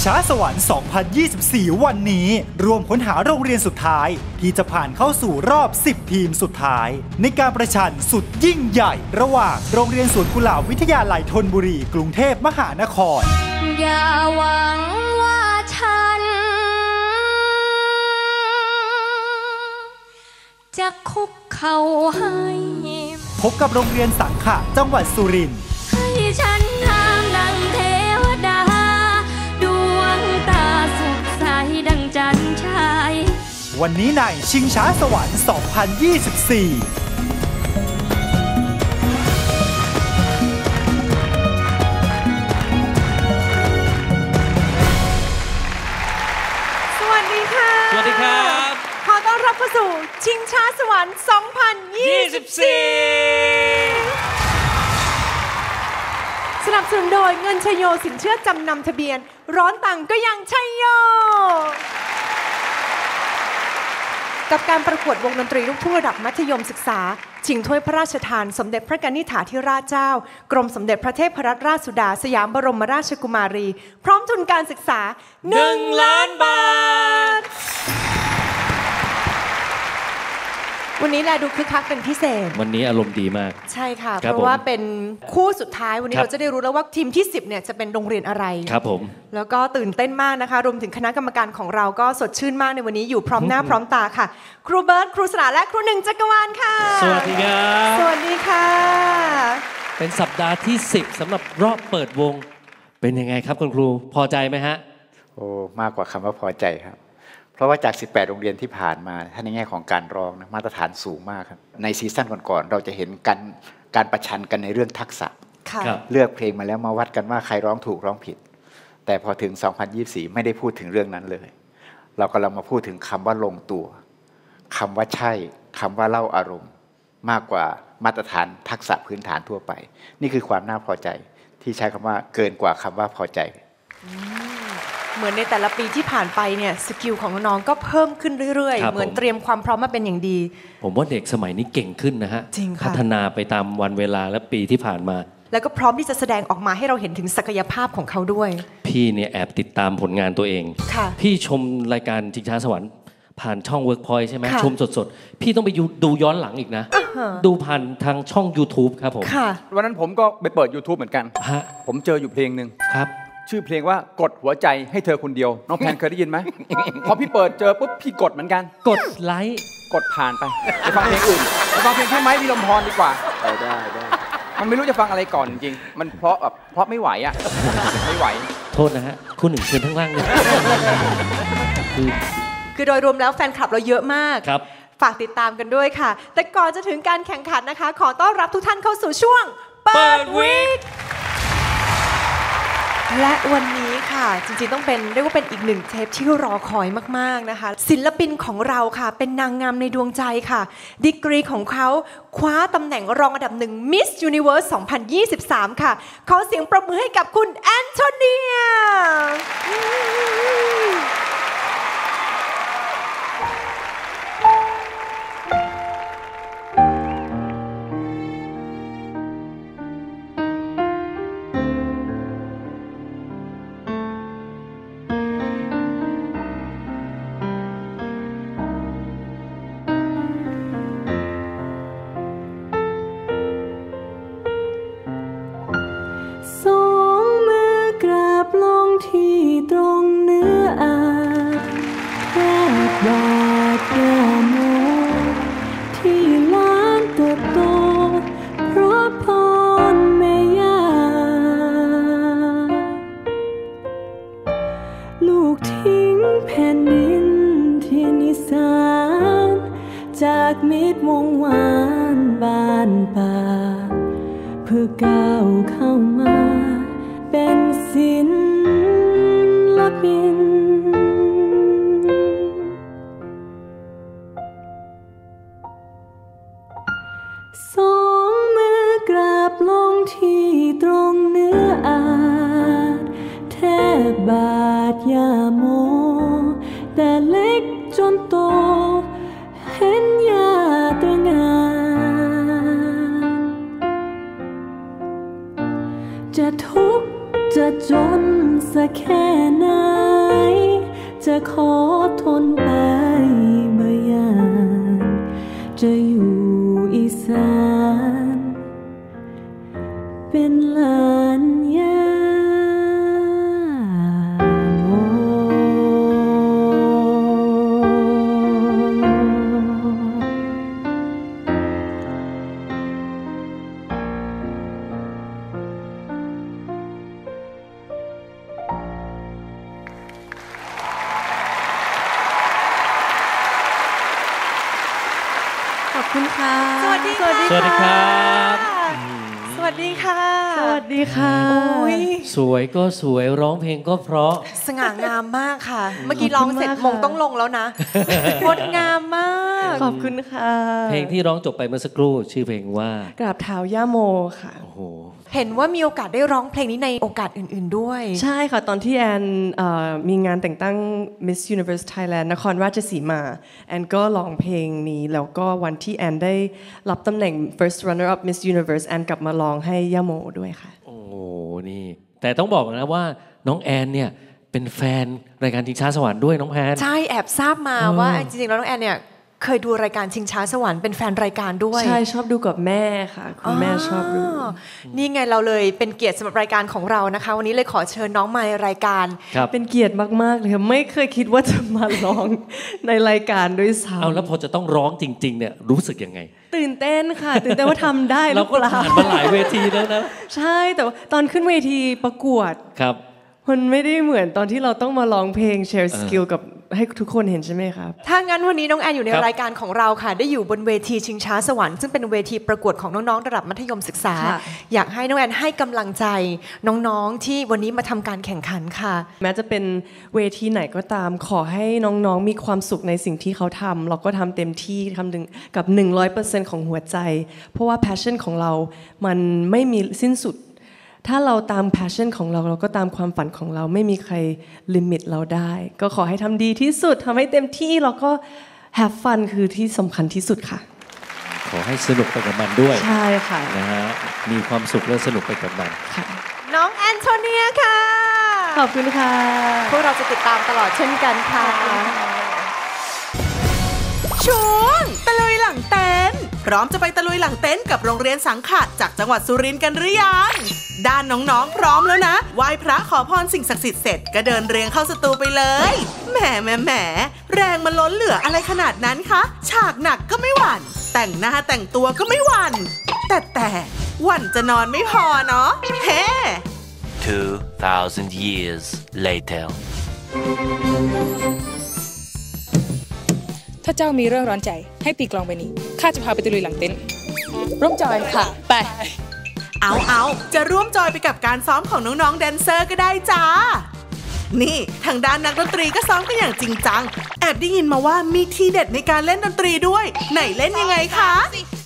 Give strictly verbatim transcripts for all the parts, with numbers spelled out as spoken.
ช้าสวรรค์ สองพันยี่สิบสี่ วันนี้รวมค้นหาโรงเรียนสุดท้ายที่จะผ่านเข้าสู่รอบ สิบ ทีมสุดท้ายในการประชันสุดยิ่งใหญ่ระหว่างโรงเรียนสวนกุหลาบวิทยาลัยธนบุรีกรุงเทพมหานครอย่าหวังว่าฉันจะคุกเข่าให้พบกับโรงเรียนสังขะจังหวัดสุรินทร์ให้ฉันงามดังเทวดาดวงตาสุขใสดังจันทร์ฉายวันนี้ในชิงช้าสวรรค์ สองพันยี่สิบสี่สวัสดีค่ะสวัสดีครับขอต้อนรับเข้าสู่ชิงช้าสวรรค์ สองพันยี่สิบสี่ สนับสนุนโดยเงินชัยโยสินเชื่อจำนำทะเบียนร้อนตังก็ยังชัยโยกับการประกวดวงดนตรีลูกทุ่งระดับมัธยมศึกษาชิงถ้วยพระราชทานสมเด็จพระกนิษฐาธิราชเจ้ากรมสมเด็จพระเทพรัตนราชสุดาสยามบรมราชกุมารีพร้อมทุนการศึกษาหนึ่งล้านบาทวันนี้แลดูคึกคักเป็นพิเศษวันนี้อารมณ์ดีมากใช่ค่ะเพราะว่าเป็นคู่สุดท้ายวันนี้เราจะได้รู้แล้วว่าทีมที่สิบเนี่ยจะเป็นโรงเรียนอะไรครับผมแล้วก็ตื่นเต้นมากนะคะรวมถึงคณะกรรมการของเราก็สดชื่นมากในวันนี้อยู่พร้อมหน้าพร้อมตาค่ะครูเบิร์ตครูสลาและครูหนึ่งจักรวาลค่ะสวัสดีครับสวัสดีค่ะเป็นสัปดาห์ที่สิบสำหรับรอบเปิดวงเป็นยังไงครับคุณครูพอใจไหมฮะโอ้มากกว่าคำว่าพอใจครับเพราะว่าจากสิบแปดโรงเรียนที่ผ่านมาถ้าในแง่ของการร้องนะมาตรฐานสูงมากครับในซีซั่นก่อนๆเราจะเห็นการการประชันกันในเรื่องทักษะเลือกเพลงมาแล้วมาวัดกันว่าใครร้องถูกร้องผิดแต่พอถึงสองพันยี่สิบสี่ไม่ได้พูดถึงเรื่องนั้นเลยเรากำลังมาพูดถึงคำว่าลงตัวคำว่าใช่คำว่าเล่าอารมณ์มากกว่ามาตรฐานทักษะพื้นฐานทั่วไปนี่คือความน่าพอใจที่ใช้คำว่าเกินกว่าคำว่าพอใจเหมือนในแต่ละปีที่ผ่านไปเนี่ยสกิลของน้องๆก็เพิ่มขึ้นเรื่อยๆเหมือนเตรียมความพร้อมมาเป็นอย่างดีผมว่าเด็กสมัยนี้เก่งขึ้นนะฮะพัฒนาไปตามวันเวลาและปีที่ผ่านมาแล้วก็พร้อมที่จะแสดงออกมาให้เราเห็นถึงศักยภาพของเขาด้วยพี่เนี่ยแอบติดตามผลงานตัวเองพี่ชมรายการชิงช้าสวรรค์ผ่านช่อง Workpoint ใช่ไหมชมสดๆพี่ต้องไปดูย้อนหลังอีกนะดูผ่านทางช่อง YouTube ครับผมวันนั้นผมก็ไปเปิด YouTube เหมือนกันผมเจออยู่เพลงหนึ่งครับชื่อเพลงว่ากดหัวใจให้เธอคนเดียวน้องแพนเคยได้ยินไหม พอพี่เปิดเจอปุ๊บพี่กดเหมือนกันกดไลค์กดผ่านไปไปฟังเพลงอื่นไปฟังเพลงพี่ไม้พี่ลมพรดีกว่าได้ได้ได้มันไม่รู้จะฟังอะไรก่อนจริงมันเพราะแบบเพราะไม่ไหวอ่ะไม่ไหวโทษนะฮะคุณหนึ่งเชิญทั้งล่างเลยคือคือโดยรวมแล้วแฟนคลับเราเยอะมากครับฝากติดตามกันด้วยค่ะแต่ก่อนจะถึงการแข่งขันนะคะขอต้อนรับทุกท่านเข้าสู่ช่วงเปิดวิกและวันนี้ค่ะจริงๆต้องเป็นเรียกว่าเป็นอีกหนึ่งเทปที่รอคอยมากๆนะคะศิลปินของเราค่ะเป็นนางงามในดวงใจค่ะดีกรีของเขาคว้าตำแหน่งรองอันดับหนึ่ง Miss Universe สองพันยี่สิบสามค่ะขอเสียงปรบมือให้กับคุณแอนโทเนียที่ตรงเนื้ออาแทบบาดแย่โมที่ล้านเติบโตเพราะพรแม่ย่าลูกทิ้งแผ่นดินที่นิสานจากมิตรวงวานบ้านป่าเพื่อก้าวเข้ามาเป็นศิลปินสองมือกราบลงที่ตรงเนื้ออาแทบบาดยาโมแต่เล็กจนโตเห็นยาตระงานจะทุกข์จะจนสักแค่ไหนจะขอทนไปบ่ยานจะอยู่อีสานเป็นหลานยาโมขอบคุณค่ะสวัสดีสวัสดีครับสวัสดีค่ะสวัสดีค่ะสวยก็สวยร้องเพลงก็เพราะสง่างามมากค่ะ เมื่อกี้ร้องเสร็จมงต้องลงแล้วนะงดงามมากขอบคุณค่ะเพลงที่ร้องจบไปเมื่อสักครู่ชื่อเพลงว่ากราบเท้าย่าโมค่ะโอ้โหเห็นว่ามีโอกาสได้ร้องเพลงนี้ในโอกาสอื่นๆด้วยใช่ค่ะตอนที่แอนมีงานแต่งตั้ง Miss Universe Thailand นครราชสีมาแอนก็ร้องเพลงนี้แล้วก็วันที่แอนได้รับตำแหน่ง First Runner Up Miss Universe แอนกลับมาร้องให้ย่าโมด้วยค่ะโอ้นี่แต่ต้องบอกนะว่าน้องแอนเนี่ยเป็นแฟนรายการชิงช้าสวรรค์ด้วยน้องแพนใช่แอบทราบมาว่าจริงๆแล้วน้องแอนเนี่ยเคยดูรายการชิงช้าสวรรค์เป็นแฟนรายการด้วยใช่ชอบดูกับแม่ค่ะคุณแม่ชอบดูนี่ไงเราเลยเป็นเกียรติสำหรับรายการของเรานะคะวันนี้เลยขอเชิญน้องมาในรายการเป็นเกียรติมากๆเลยค่ะไม่เคยคิดว่าจะมาร้องในรายการด้วยซ้ำเอาแล้วพอจะต้องร้องจริงๆเนี่ยรู้สึกยังไงตื่นเต้นค่ะตื่นเต้นว่าทำได้เราก็ผ่านมาหลายเวทีแล้วนะใช่แต่ว่าตอนขึ้นเวทีประกวดครับมันไม่ได้เหมือนตอนที่เราต้องมาร้องเพลง share skill กับให้ทุกคนเห็นใช่ไหมครับถ้างั้นวันนี้น้องแอนอยู่ในรายการของเราค่ะได้อยู่บนเวทีชิงช้าสวรรค์ซึ่งเป็นเวทีประกวดของน้องๆระดับมัธยมศึกษาอยากให้น้องแอนให้กำลังใจน้องๆที่วันนี้มาทำการแข่งขันค่ะแม้จะเป็นเวทีไหนก็ตามขอให้น้องๆมีความสุขในสิ่งที่เขาทำเราก็ทำเต็มที่ทำถึงกับ หนึ่งร้อยเปอร์เซ็นต์ ของหัวใจเพราะว่า passion ของเรามันไม่มีสิ้นสุดถ้าเราตาม passion ของเราเราก็ตามความฝันของเราไม่มีใครลิมิตเราได้ก็ขอให้ทำดีที่สุดทำให้เต็มที่แล้วก็ have fun คือที่สำคัญที่สุดค่ะขอให้สนุกไปกับมันด้วยใช่ค่ะนะฮะมีความสุขและสนุกไปกับมันค่ะน้องแอนโทเนียค่ะขอบคุณค่ะพวกเราจะติดตามตลอดเช่นกันค่ะช่วงตะลุยหลังเต็นท์พร้อมจะไปตะลุยหลังเต็นท์กับโรงเรียนสังขะจากจังหวัดสุรินทร์กันหรือยังด้านน้องๆพร้อมแล้วนะไหว้พระขอพรสิ่งศักดิ์สิทธิ์เสร็จก็เดินเรียงเข้าสตูไปเลยแหมแหมแหมแรงมันล้นเหลืออะไรขนาดนั้นคะฉากหนักก็ไม่หวั่นแต่งหน้าแต่งตัวก็ไม่หวั่นแต่แต่หวั่นจะนอนไม่พอเนาะเฮ้ two thousand years later ถ้าเจ้ามีเรื่องร้อนใจให้ตีกลองไปนี้ข้าจะพาไปตะลุยหลังเต็นท์ร่วมจอยค่ะไปเอาเอาจะร่วมจอยไปกับการซ้อมของน้องๆแดนเซอร์ก็ได้จ้านี่ทางด้านนักดนตรีก็ซ้อมกันอย่างจริงจังแอบได้ยินมาว่ามีทีเด็ดในการเล่นดนตรีด้วยไหนเล่นยังไงคะ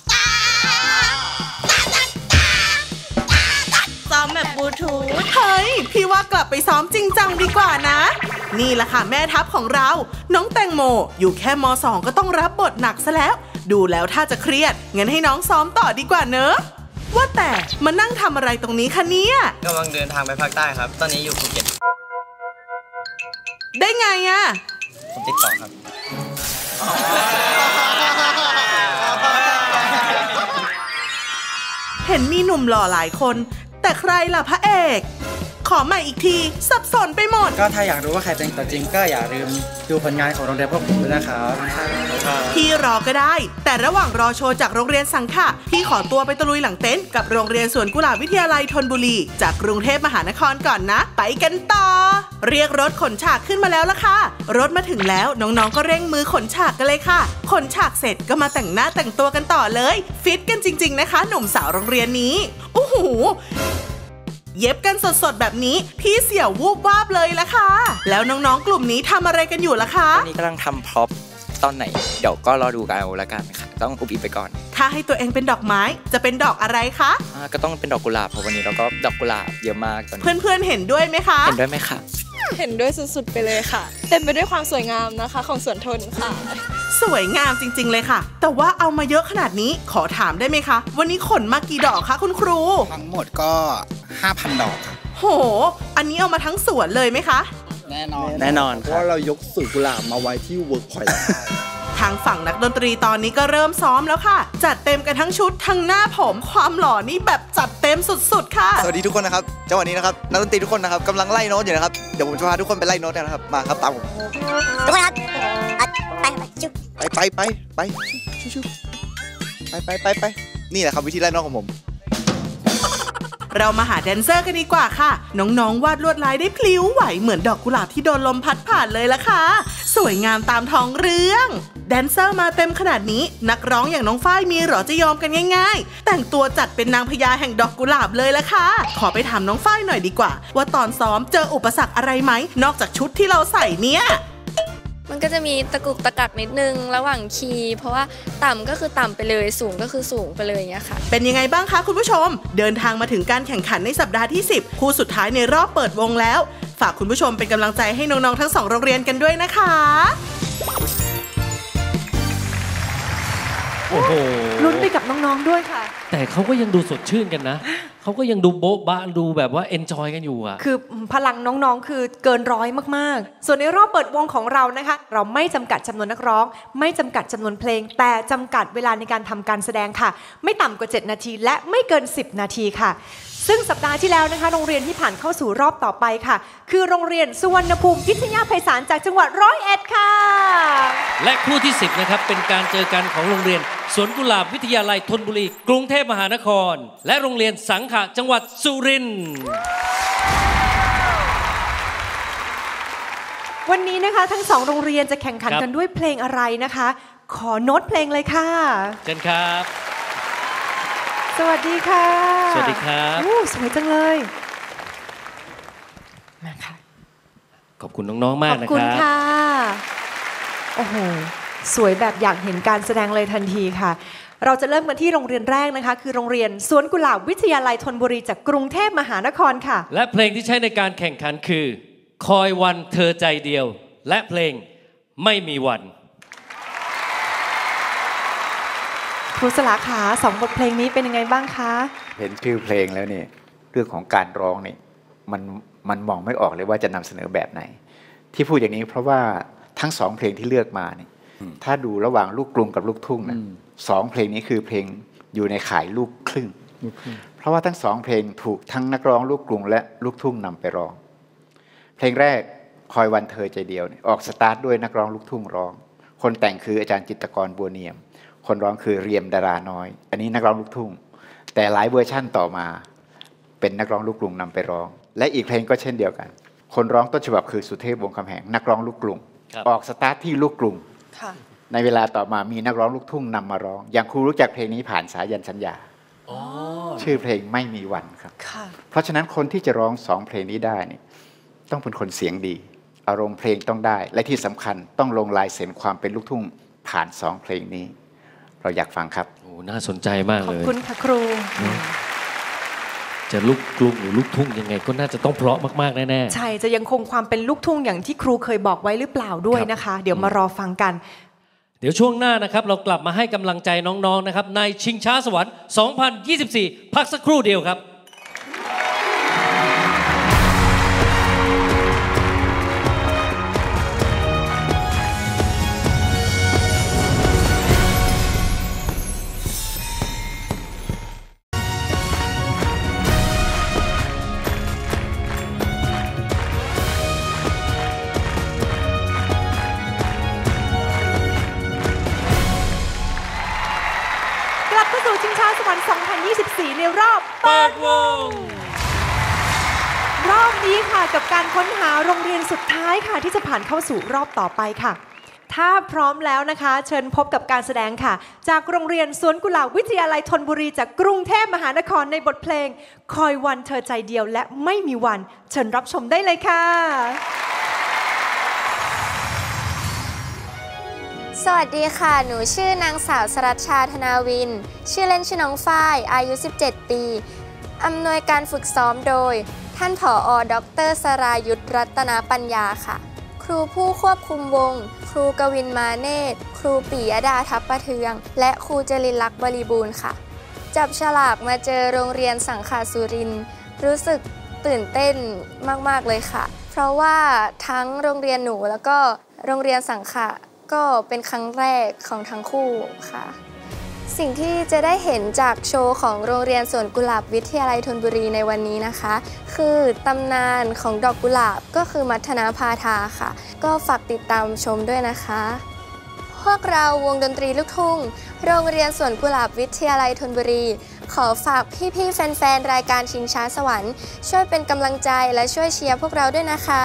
ซ้อมแบบบลูทูธเฮ้ยพี่ว่ากลับไปซ้อมจริงจังดีกว่านะนี่แหละค่ะแม่ทัพของเราน้องแตงโมอยู่แค่ม.สอง ก็ต้องรับบทหนักซะแล้วดูแล้วถ้าจะเครียดงั้นให้น้องซ้อมต่อดีกว่าเนอะว่าแต่มานั่งทำอะไรตรงนี้คะเนี่ยกำลังเดินทางไปภาคใต้ครับตอนนี้อยู่ภูเก็ตได้ไงอะผมติดต่อครับเห็นมีหนุ่มหล่อหลายคนแต่ใครล่ะพระเอกขอใหม่อีกทีสับสนไปหมดก็ถ้าอยากรู้ว่าใครเป็นตัวจริงก็อย่าลืมดูผลงานของโรงเรียนพวกผมด้วยนะครับพี่รอก็ได้แต่ระหว่างรอโชว์จากโรงเรียนสังขะพี่ขอตัวไปตะลุยหลังเต็นท์กับโรงเรียนสวนกุหลาบวิทยาลัยธนบุรีจากกรุงเทพมหานครก่อนนะไปกันต่อเรียกรถขนฉากขึ้นมาแล้วล่ะค่ะรถมาถึงแล้วน้องๆก็เร่งมือขนฉากกันเลยค่ะขนฉากเสร็จก็มาแต่งหน้าแต่งตัวกันต่อเลยฟิตกันจริงๆนะคะหนุ่มสาวโรงเรียนนี้โอ้โหเย็บกันสดๆแบบนี้พี่เสี่ยววูบวาบเลยละค่ะแล้วน้องๆกลุ่มนี้ทำอะไรกันอยู่ล่ะคะตอนนี้กำลังทำพร็อพตอนไหนเดี๋ยวก็รอดูกันเอาละกันค่ะต้องอุบอิบไปก่อนถ้าให้ตัวเองเป็นดอกไม้จะเป็นดอกอะไรคะอ่าก็ต้องเป็นดอกกุหลาบเพราะวันนี้เราก็ดอกกุหลาบเยอะมากตอนนี้เพื่อนๆเห็นด้วยไหมคะเห็นด้วยไหมคะเห็นด้วยสุดๆไปเลยค่ะเต็มไปด้วยความสวยงามนะคะของสวนทนค่ะสวยงามจริงๆเลยค่ะแต่ว่าเอามาเยอะขนาดนี้ขอถามได้ไหมคะวันนี้ขนมากี่ดอกคะคุณครูทั้งหมดก็ ห้าพัน ดอกโโหอันนี้เอามาทั้งสวนเลยไหมคะแน่นอนแน่นอนเพราะว่าเรายกสวนกุหลาบมาไว้ที่เวิร์กพอยต์แล้วทางฝั่งนักดนตรีตอนนี้ก็เริ่มซ้อมแล้วค่ะจัดเต็มกันทั้งชุดทั้งหน้าผมความหล่อนี่แบบจัดเต็มสุดๆค่ะสวัสดีทุกคนนะครับจังหวะนี้นะครับนักดนตรีทุกคนนะครับกำลังไล่โน้ตอยู่นะครับเดี๋ยวผมจะพาทุกคนไปไล่โน้ตกันนะครับมาครับตามผมทุกคนครับไปไปไปไปชุบไปไปไปไปนี่แหละครับวิธีไล่โน้ตของผมเรามาหาแดนเซอร์กันดีกว่าค่ะน้องๆวาดลวดลายได้พลิ้วไหวเหมือนดอกกุหลาบที่โดนลมพัดผ่านเลยละค่ะสวยงามตามท้องเรื่องแดนเซอร์มาเต็มขนาดนี้นักร้องอย่างน้องฝ้ายมีหรอจะยอมกันง่ายๆแต่งตัวจัดเป็นนางพญาแห่งดอกกุหลาบเลยละค่ะขอไปถามน้องฝ้ายหน่อยดีกว่าว่าตอนซ้อมเจออุปสรรคอะไรไหมนอกจากชุดที่เราใส่เนี่ยมันก็จะมีตะกุกตะกักนิดนึงระหว่างคีย์เพราะว่าต่ำก็คือต่ำไปเลยสูงก็คือสูงไปเลยอย่างเงี้ยค่ะเป็นยังไงบ้างคะคุณผู้ชมเดินทางมาถึงการแข่งขันในสัปดาห์ที่สิบคู่สุดท้ายในรอบเปิดวงแล้วฝากคุณผู้ชมเป็นกำลังใจให้น้องๆทั้งสองโรงเรียนกันด้วยนะคะโอ้โหลุ้นไปกับน้องๆด้วยค่ะแต่เขาก็ยังดูสดชื่นกันนะเขาก็ยังดูโบ๊ะบะดูแบบว่าเอนจอยกันอยู่อ่ะคือพลังน้องๆคือเกินร้อยมากๆส่วนในรอบเปิดวงของเรานะคะเราไม่จำกัดจำนวนนักร้องไม่จำกัดจำนวนเพลงแต่จำกัดเวลาในการทำการแสดงค่ะไม่ต่ำกว่าเจ็ดนาทีและไม่เกินสิบนาทีค่ะซึ่งสัปดาห์ที่แล้วนะคะโรงเรียนที่ผ่านเข้าสู่รอบต่อไปค่ะคือโรงเรียนสุวรรณภูมิพิทยาไพศาลจากจังหวัดร้อยเอ็ดค่ะและคู่ที่สิบนะครับเป็นการเจอกันของโรงเรียนสวนกุหลาบวิทยาลัยธนบุรีกรุงเทพมหานครและโรงเรียนสังขะจังหวัดสุรินทร์วันนี้นะคะทั้งสองโรงเรียนจะแข่งขันกันด้วยเพลงอะไรนะคะขอโน้ตเพลงเลยค่ะเชิญครับสวัสดีค่ะสวัสดีครับโอ้สวยจังเลยมาค่ะขอบคุณน้องๆมากนะครับขอบคุณค่ะโอ้โหสวยแบบอยากเห็นการแสดงเลยทันทีค่ะเราจะเริ่มกันที่โรงเรียนแรกนะคะคือโรงเรียนสวนกุหลาบวิทยาลัยธนบุรีจากกรุงเทพมหานครค่ะและเพลงที่ใช้ในการแข่งขันคือคอยวันเธอใจเดียวและเพลงไม่มีวันครูสลาขาสองบทเพลงนี้เป็นยังไงบ้างคะเห็นชื่อเพลงแล้วนี่เรื่องของการร้องนี่มันมันมองไม่ออกเลยว่าจะนำเสนอแบบไหนที่พูดอย่างนี้เพราะว่าทั้งสองเพลงที่เลือกมานี่ถ้าดูระหว่างลูกกรุงกับลูกทุ่งนะสองเพลงนี้คือเพลงอยู่ในข่ายลูกครึ่งเพราะว่าทั้งสองเพลงถูกทั้งนักร้องลูกกรุงและลูกทุ่งนำไปร้องเพลงแรกคอยวันเธอใจเดียวออกสตาร์ทด้วยนักร้องลูกทุ่งร้องคนแต่งคืออาจารย์จิตรกรบัวเนียมคนร้องคือเรียมดาราน้อยอันนี้นักร้องลูกทุ่งแต่หลายเวอร์ชั่นต่อมาเป็นนักร้องลูกกรุงนำไปร้องและอีกเพลงก็เช่นเดียวกันคนร้องต้นฉบับคือสุเทพวงศ์คำแหงนักร้องลูกกรุงออกสตาร์ทที่ลูกกรุงในเวลาต่อมามีนักร้องลูกทุ่งนำมาร้องอย่างครูรู้จักเพลงนี้ผ่านสายันสัญญาชื่อเพลงไม่มีวันครับเพราะฉะนั้นคนที่จะร้องสองเพลงนี้ได้นี่ต้องเป็นคนเสียงดีอารมณ์เพลงต้องได้และที่สำคัญต้องลงลายเซ็นความเป็นลูกทุ่งผ่านสองเพลงนี้เราอยากฟังครับโอ้น่าสนใจมากเลยขอบคุณค่ะครูจะลูกกรุงหรือลูกทุ่งยังไงก็น่าจะต้องเพราะมากๆแน่ๆใช่จะยังคงความเป็นลูกทุ่งอย่างที่ครูเคยบอกไว้หรือเปล่าด้วยนะคะเดี๋ยวมารอฟังกันเดี๋ยวช่วงหน้านะครับเรากลับมาให้กำลังใจน้องๆนะครับในชิงช้าสวรรค์สองพันยี่สิบสี่พักสักครู่เดียวครับสองพันยี่สิบสี่ในรอบเปิดวงรอบนี้ค่ะกับการค้นหาโรงเรียนสุดท้ายค่ะที่จะผ่านเข้าสู่รอบต่อไปค่ะถ้าพร้อมแล้วนะคะเชิญพบกับการแสดงค่ะจากโรงเรียนสวนกุหลาบวิทยาลัยธนบุรีจากกรุงเทพมหานครในบทเพลงคอยวันเธอใจเดียวและไม่มีวันเชิญรับชมได้เลยค่ะสวัสดีค่ะหนูชื่อนางสาวสรัชชาธนาวินชื่อเล่นชื่อน้องฝ้ายอายุสิบเจ็ดปีอำนวยการฝึกซ้อมโดยท่านผอ.ดร.สรายุทธรัตนปัญญาค่ะครูผู้ควบคุมวงครูกวินมาเนตรครูปิยดาทัพประเทืองและครูจรินลักษณ์บริบูรณ์ค่ะจับฉลากมาเจอโรงเรียนสังขะสุรินทร์รู้สึกตื่นเต้นมากๆเลยค่ะเพราะว่าทั้งโรงเรียนหนูแล้วก็โรงเรียนสังขะก็เป็นครั้งแรกของทั้งคู่ค่ะสิ่งที่จะได้เห็นจากโชว์ของโรงเรียนสวนกุหลาบวิทยาลัยธนบุรีในวันนี้นะคะคือตำนานของดอกกุหลาบก็คือมัทนาพาทาค่ะก็ฝากติดตามชมด้วยนะคะพวกเราวงดนตรีลูกทุ่งโรงเรียนสวนกุหลาบวิทยาลัยธนบุรีขอฝากพี่ๆแฟนๆรายการชิงช้าสวรรค์ช่วยเป็นกำลังใจและช่วยเชียร์พวกเราด้วยนะคะ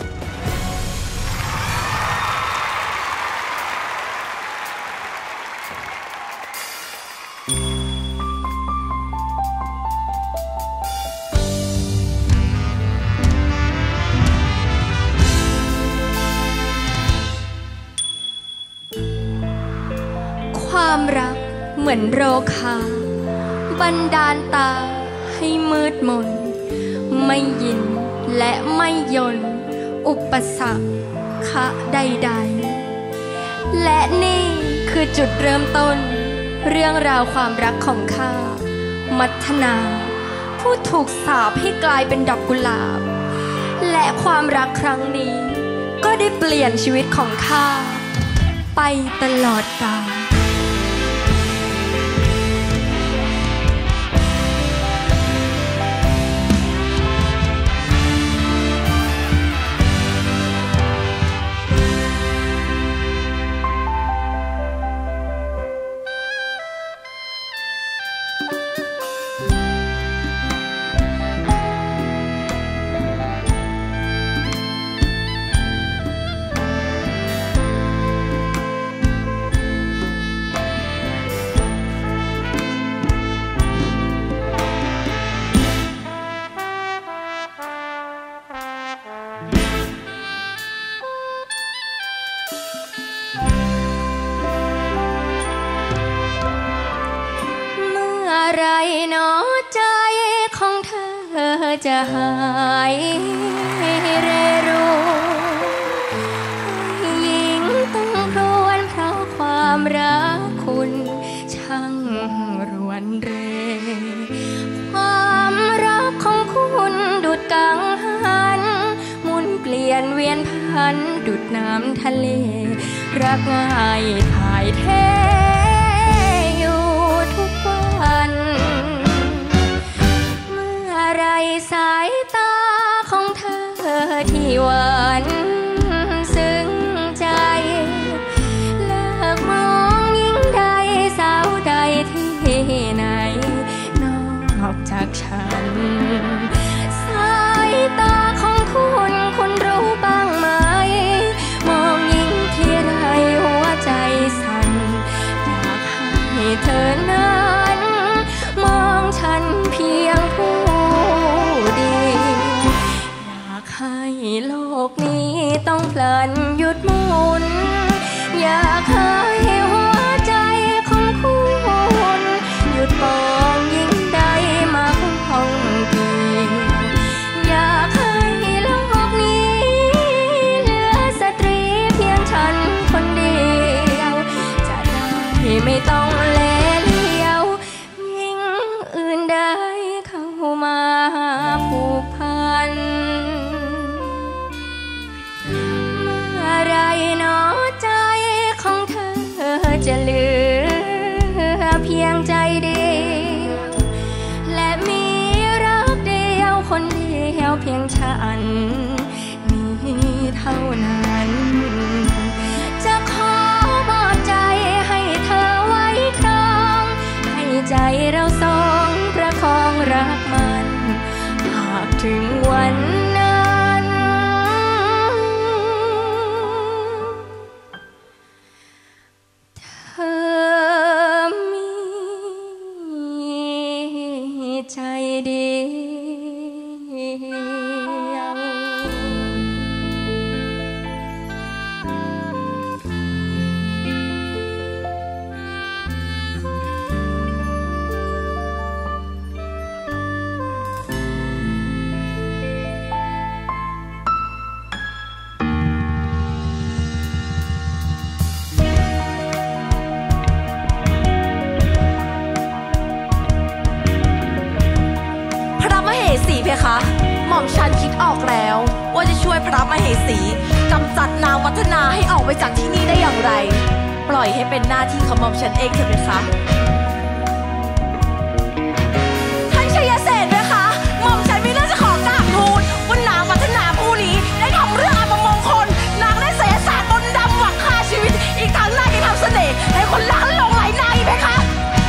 ความรักเหมือนโรคาบันดาลตาให้มืดมนไม่ยินและไม่ยนอุปสรรคใดๆและนี่คือจุดเริ่มต้นเรื่องราวความรักของข้ามัทนาผู้ถูกสาปให้กลายเป็นดอกกุหลาบและความรักครั้งนี้ก็ได้เปลี่ยนชีวิตของข้าไปตลอดกาลอะไรเนาะใจของเธอจะหายเรรูยิ่งต้องครวญเพราะความรักคุณช่างรวนเรความรักของคุณดุจกังหันหมุนเปลี่ยนเวียนพันดุจน้ำทะเลรักง่ายถ่ายเทเมื่อไรสายตาของเธอที่หวานซึ้งใจเลิกมองยิ่งใดสาวใดที่ไหนนอกจากฉันสายตาของคุณคุณรู้บ้างไหมมองยิ่งที่ไรหัวใจสั่นอยากให้เธอนั้นมองฉันเพียงผู้เดียวอยากให้โลกนี้ต้องพลันหยุดหมุนอยากให้หัวใจของคุณหยุดมองยิ่งใดมาห้องเดียวอยากให้โลกนี้เหลือสตรีเพียงฉันคนเดียวจะได้ไม่ต้องเล่มาผูกพันเมื่อไรเนาะใจของเธอจะเหลือเพียงใจเดียวและมีรักเดียวคนเดียวเพียงฉันนี้เท่านั้นจะขอมอบใจให้เธอไว้ครองให้ใจเราสองประคองรักมันหากถึงวันนั้นเธอมีใจเดียวมตัดนางวัฒนาให้ออกไปจากที่นี่ได้อย่างไรปล่อยให้เป็นหน้าที่ของหม่อมฉันเองเถอะเพคะท่านชัยเสนนะคะหม่อมฉันมีเรื่องจะขอกราบทูลว่านางวัฒนาผู้นี้ได้ทำเรื่องอัปมงคลนางได้เสียศาสตร์มนต์ดำหวังฆ่าชีวิตอีกทั้งนางยังทำเสน่ห์ให้คนรักหลงไหลนางอีกเพคะ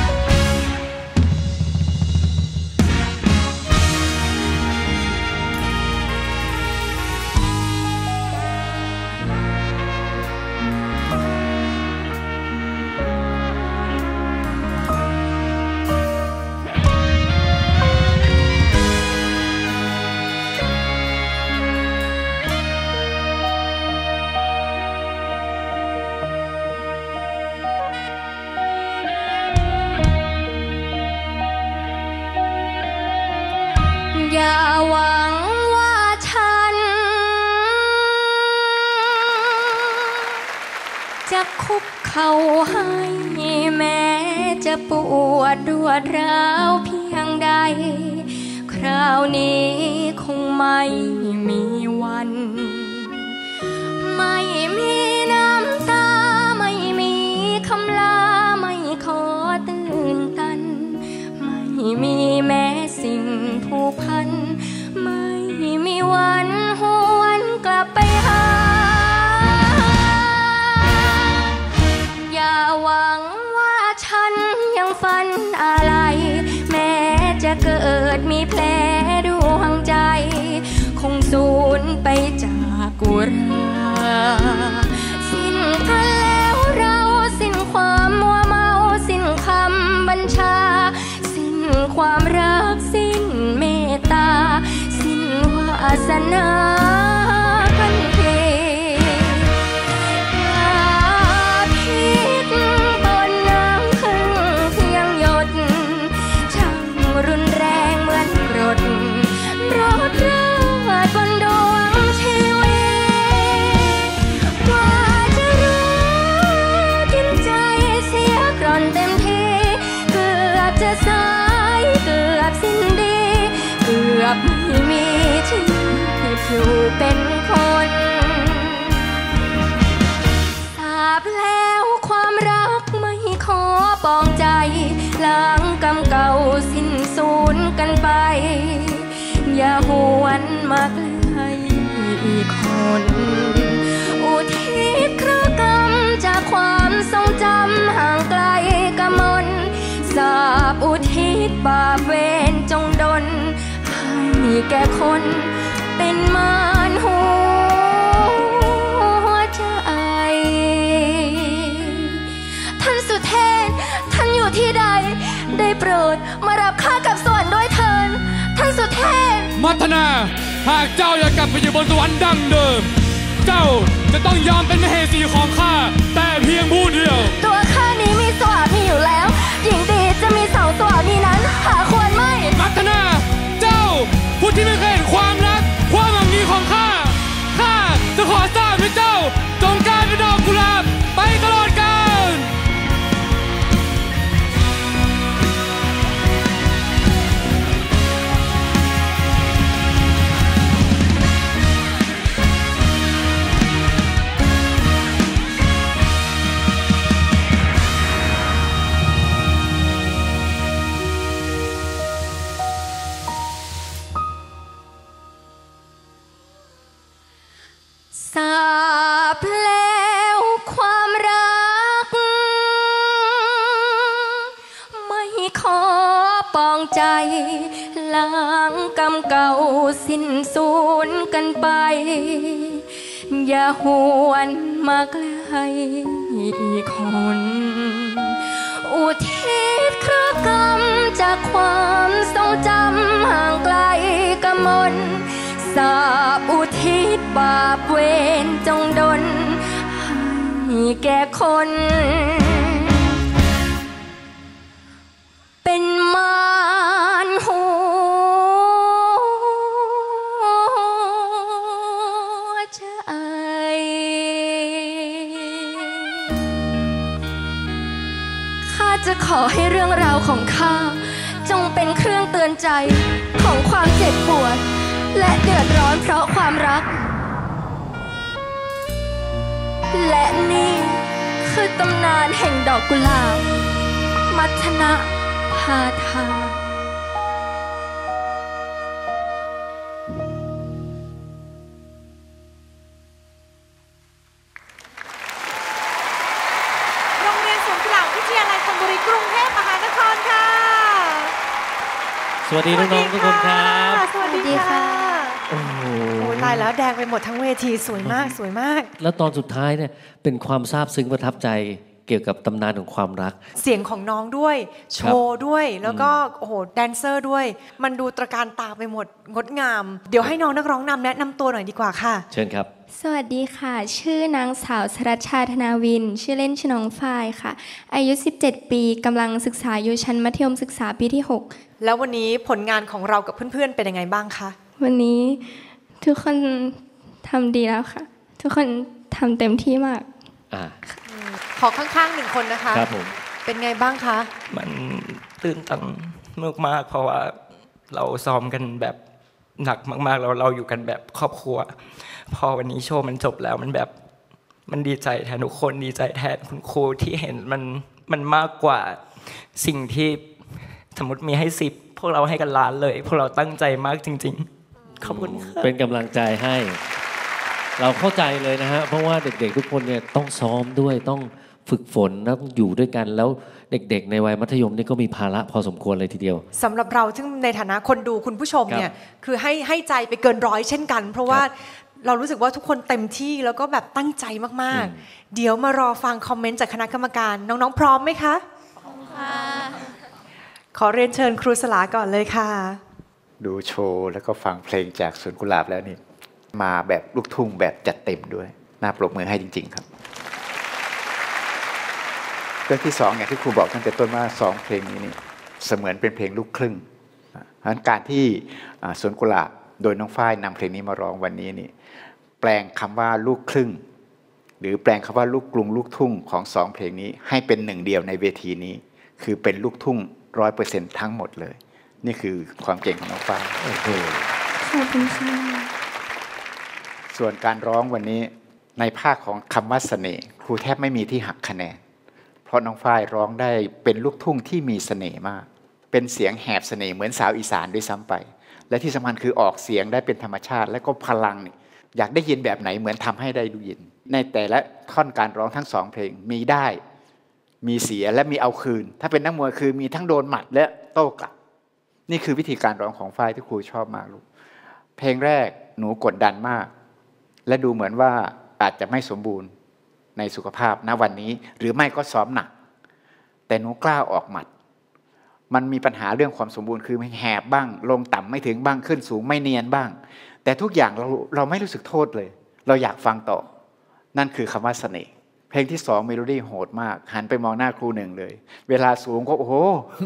อย่าหวังว่าฉันจะคุกเข่าให้แม้จะปวดรวดร้าวเพียงใดคราวนี้คงไม่มีวันไม่มีน้ำตาไม่มีคำลาไม่ขอตื่นตันไม่มีแม้สิ่งผูกพันไม่มีวันหวนกลับไปหาอย่าหวังว่าฉันยังฝันอะไรแม้จะเกิดมีแผลดวงใจคงสูญไปจากกุราสิ้นกันแล้วเราสิ้นความมัวเมาสิ้นคำบัญชาสิ้นความรักสิ้นเมตตาสิ้นวาสนากันทีพิษบนน้ำพึ่งเพียงหยดช่างรุนแรงเหมือนกรดรถราดบนดวงชีวิตกว่าจะรู้กินใจเสียกร่อนเต็มทีเกือบจะสายเกือบสิ้นดีเกือบไม่มีที่อยู่เป็นคนทราบแล้วความรักไม่ขอปองใจล้างกรรมเก่าสิ้นสูญกันไปอย่าหวนมาใกล้อีกคนอุทิศเคราะห์กรรมจากความทรงจำห่างไกลกมลสาบอุทิศบาปเวรจงดลให้แก่คนเป็นมารหัวใจท่านสุเทพท่านอยู่ที่ใดได้โปรดมารับข้ากลับสวรรค์ด้วยเถิดท่านสุเทพมัทนาหากเจ้าอยากกลับไปอยู่บนสวรรค์ดังเดิมเจ้าจะต้องยอมเป็นมเหสีของข้าแต่เพียงผู้เดียวตัวข้านี้มีสวามีอยู่แล้วหญิงดีจะมีสองสวามีนั้นหาควรไม่มัทนาเจ้าผู้ที่ไม่เคยเห็นความรักความหวังดีของข้าข้าจะขอสาบให้เจ้าจงกลายเป็นดอกกุหลาบไปตลอดกาลสาบแล้วความรักไม่ขอปองใจล้างกรรมเก่าสิ้นสูญกันไปอย่าหวนมาใกล้อีกคนอุทิศเคราะห์กรรมจากความทรงจำห่างไกลกมลสาบอุทิศบาปเวรจงดลให้แก่คนเป็นมารหัวใจ จะขอให้เรื่องราวของข้าจงเป็นเครื่องเตือนใจของความเจ็บปวดและเดือดร้อนเพราะความรักและนี่คือตำนานแห่งดอกกุหลาบมัทนะพาทาโรงเรียนสวนกุหลาบวิทยาลัยธนบุรีกรุงเทพมหานครค่ะสวัสดีน้องๆทุกคนครับสวัสดีค่ะโอ้โหตายแล้วแดงไปหมดทั้งเวทีสวยมากสวยมากแล้วตอนสุดท้ายเนี่ยเป็นความซาบซึ้งประทับใจเกี่ยวกับตำนานของความรักเสียงของน้องด้วยโชว์ด้วยแล้วก็โอ้โหแดนเซอร์ด้วยมันดูตระการตาไปหมดงดงามเดี๋ยวให้น้องนักร้องนำแนะนำตัวหน่อยดีกว่าค่ะเชิญครับสวัสดีค่ะชื่อนางสาวสรัชชาธนาวินชื่อเล่นชื่อน้องฝ้ายค่ะอายุสิบเจ็ดปีกำลังศึกษาอยู่ชั้นมัธยมศึกษาปีที่หกแล้ววันนี้ผลงานของเรากับเพื่อนๆเป็นยังไงบ้างคะวันนี้ทุกคนทำดีแล้วค่ะทุกคนทำเต็มที่มากขอข้างๆหนึ่งคนนะคะครับผมเป็นไงบ้างคะมันตื่นตันมากๆเพราะว่าเราซ้อมกันแบบหนักมากๆแล้วเราอยู่กันแบบครอบครัวพอวันนี้โชว์มันจบแล้วมันแบบมันดีใจแทนทุกคนดีใจแทนคุณครูที่เห็นมันมันมากกว่าสิ่งที่สมมติมีให้สิบพวกเราให้กันล้านเลยพวกเราตั้งใจมากจริงๆขอบคุณค่ะเป็นกำลังใจให้เราเข้าใจเลยนะฮะเพราะว่าเด็กๆทุกคนเนี่ยต้องซ้อมด้วยต้องฝึกฝนต้องอยู่ด้วยกันแล้วเด็กๆในวัยมัธยมนี่ก็มีภาระพอสมควรเลยทีเดียวสำหรับเราซึ่งในฐานะคนดูคุณผู้ชมเนี่ยคือให้ให้ใจไปเกินร้อยเช่นกันเพราะว่าเรารู้สึกว่าทุกคนเต็มที่แล้วก็แบบตั้งใจมากๆเดี๋ยวมารอฟังคอมเมนต์จากคณะกรรมการน้องๆพร้อมไหมคะพร้อมค่ะขอเรียนเชิญครูสลาก่อนเลยค่ะดูโชว์แล้วก็ฟังเพลงจากสวนกุหลาบแล้วนี่มาแบบลูกทุ่งแบบจัดเต็มด้วยน่าปรบมือให้จริงๆครับเรื่องที่สองอย่างที่ครูบอกตั้งแต่ต้นว่าสองเพลงนี้นี่เสมือนเป็นเพลงลูกครึ่งเพราะฉะนั้นการที่สวนกุหลาบโดยน้องฝ้ายนำเพลงนี้มาร้องวันนี้นี่แปลงคำว่าลูกครึ่งหรือแปลงคำว่าลูกกรุงลูกทุ่งของสองเพลงนี้ให้เป็นหนึ่งเดียวในเวทีนี้คือเป็นลูกทุ่งร้อยเปอร์เซ็นต์ทั้งหมดเลยนี่คือความเก่งของน้องฝ้ายโอ้โหขอบคุณค่ะส่วนการร้องวันนี้ในภาคของคำว่าเสน่ห์ครูแทบไม่มีที่หักคะแนนเพราะน้องฝ้ายร้องได้เป็นลูกทุ่งที่มีเสน่ห์มากเป็นเสียงแหบเสน่ห์เหมือนสาวอีสานด้วยซ้ำไปและที่สำคัญคือออกเสียงได้เป็นธรรมชาติและก็พลังนี่อยากได้ยินแบบไหนเหมือนทำให้ได้ดูยินในแต่ละท่อนการร้องทั้งสองเพลงมีได้มีเสียและมีเอาคืนถ้าเป็นนักมวยคือมีทั้งโดนหมัดและโต้กลับนี่คือวิธีการร้องของฝ้ายที่ครูชอบมากลูกเพลงแรกหนูกดดันมากและดูเหมือนว่าอาจจะไม่สมบูรณ์ในสุขภาพณวันนี้หรือไม่ก็ซ้อมหนักแต่หนูกล้าออกหมัดมันมีปัญหาเรื่องความสมบูรณ์คือแหบบ้างลงต่ำไม่ถึงบ้างขึ้นสูงไม่เนียนบ้างแต่ทุกอย่างเราเราไม่รู้สึกโทษเลยเราอยากฟังต่อนั่นคือคำว่าเสน่ห์เพลงที่สองเมโลดี้โหดมากหันไปมองหน้าครูหนึ่งเลยเวลาสูงก็โอ้โห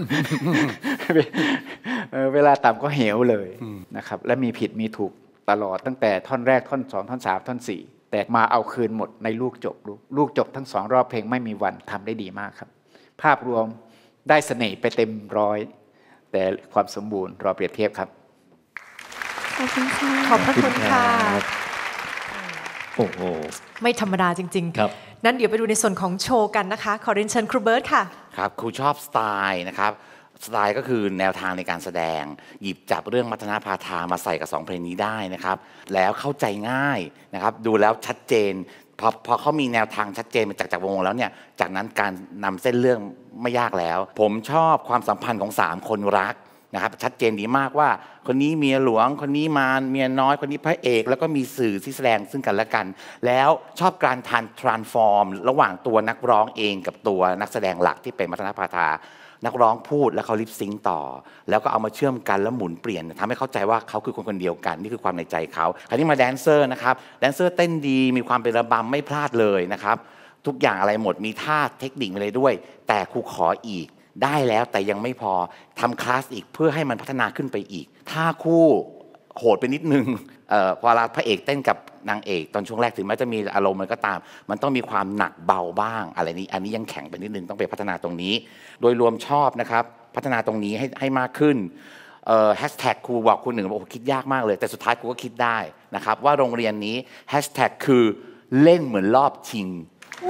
เวลาต่ำก็เหวเลยนะครับและมีผิดมีถูกตลอดตั้งแต่ท่อนแรกท่อนสองท่อนสามท่อนสี่แต่มาเอาคืนหมดในลูกจบลูกลูกจบทั้งสองรอบเพลงไม่มีวันทำได้ดีมากครับภาพรวมได้เสน่ห์ไปเต็มร้อยแต่ความสมบูรณ์รอเปรียบเทียบครับขอบคุณค่ะขอบพระคุณค่ะโอ้โหไม่ธรรมดาจริงๆครับนั้นเดี๋ยวไปดูในส่วนของโชว์กันนะคะขอเรียนเชิญครูเบิร์ตค่ะครับครูชอบสไตล์นะครับสไตล์ก็คือแนวทางในการแสดงหยิบจับเรื่องมัทนาพาทามาใส่กับสองเพลงนี้ได้นะครับแล้วเข้าใจง่ายนะครับดูแล้วชัดเจนพอพอเขามีแนวทางชัดเจนมาจากจากวงแล้วเนี่ยจากนั้นการนำเส้นเรื่องไม่ยากแล้วผมชอบความสัมพันธ์ของสามคนรักนะครับชัดเจนดีมากว่าคนนี้เมียหลวงคนนี้มารเมียน้อยคนนี้พระเอกแล้วก็มีสื่อที่แสดงซึ่งกันและกันแล้วชอบการทานทรานส์ฟอร์มระหว่างตัวนักร้องเองกับตัวนักแสดงหลักที่เป็นมัทนาพาทานักร้องพูดแล้วเขาลิปซิงค์ต่อแล้วก็เอามาเชื่อมกันแล้วหมุนเปลี่ยนทำให้เข้าใจว่าเขาคือคนคนเดียวกันนี่คือความในใจเขาคราวนี้มาแดนเซอร์นะครับแดนเซอร์เต้นดีมีความเป็นระบำไม่พลาดเลยนะครับทุกอย่างอะไรหมดมีท่าเทคนิคอะไรด้วยแต่ครูขออีกได้แล้วแต่ยังไม่พอทำคลาสอีกเพื่อให้มันพัฒนาขึ้นไปอีกท่าคู่โหดไปนิดนึงเอ่อพอเราพระเอกเต้นกับนางเอกตอนช่วงแรกถึงแม้จะมีอารมณ์มันก็ตามมันต้องมีความหนักเบาบ้างอะไรนี้อันนี้ยังแข็งไปนิดนึงต้องไปพัฒนาตรงนี้โดยรวมชอบนะครับพัฒนาตรงนี้ให้ให้มากขึ้นแฮชแท็กครูบอกคุณหนึ่งบอกคิดยากมากเลยแต่สุดท้ายครูก็คิดได้นะครับว่าโรงเรียนนี้แฮชแท็กคือเล่นเหมือนรอบชิง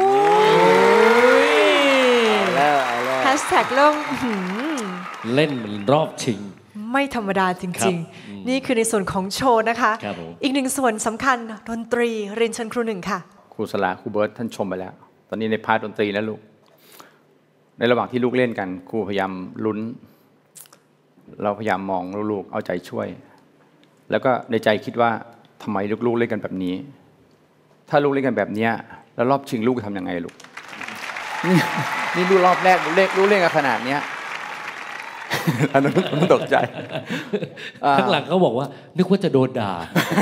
แฮชแท็กเริ่มเล่นเหมือนรอบชิงไม่ธรรมดาจริงๆนี่คือในส่วนของโชว์นะคะอีกหนึ่งส่วนสำคัญดนตรีเรียนเชิญครูหนึ่งค่ะครูสลาครูเบิร์ตท่านชมไปแล้วตอนนี้ในพาร์ทดนตรีนะลูกในระหว่างที่ลูกเล่นกันครูพยายามลุ้นเราพยายามมองลูกๆเอาใจช่วยแล้วก็ในใจคิดว่าทำไมลูกๆเล่นกันแบบนี้ถ้าลูกเล่นกันแบบนี้แล้วรอบชิงลูกจะทำยังไงลูกนี่นี่ลูกรอบแรกลูกเล่นลูกเล่นกันขนาดนี้อันนั้นตกใจข้างหลังเขาบอกว่านึกว่าจะโดนด่า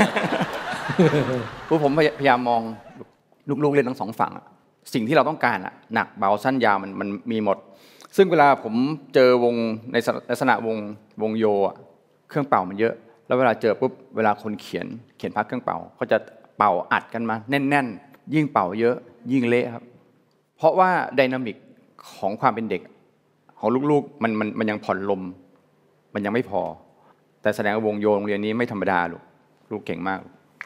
พวกผมพยายามมองลูกๆเล่นทั้งสองฝั่งสิ่งที่เราต้องการอะหนักเบาสั้นยาวมันมันมีหมดซึ่งเวลาผมเจอวงในลักษณะวงวงโยอะเครื่องเป่ามันเยอะแล้วเวลาเจอปุ๊บเวลาคนเขียนเขียนพักเครื่องเป่าเขาจะเป่าอัดกันมาแน่นๆยิ่งเป่าเยอะยิ่งเละครับเพราะว่าไดนามิกของความเป็นเด็กของลูกๆมันมันมันยังผ่อนลมมันยังไม่พอแต่แสดงว่าวงโยโรงเรียนนี้ไม่ธรรมดาลูกลูกเก่งมาก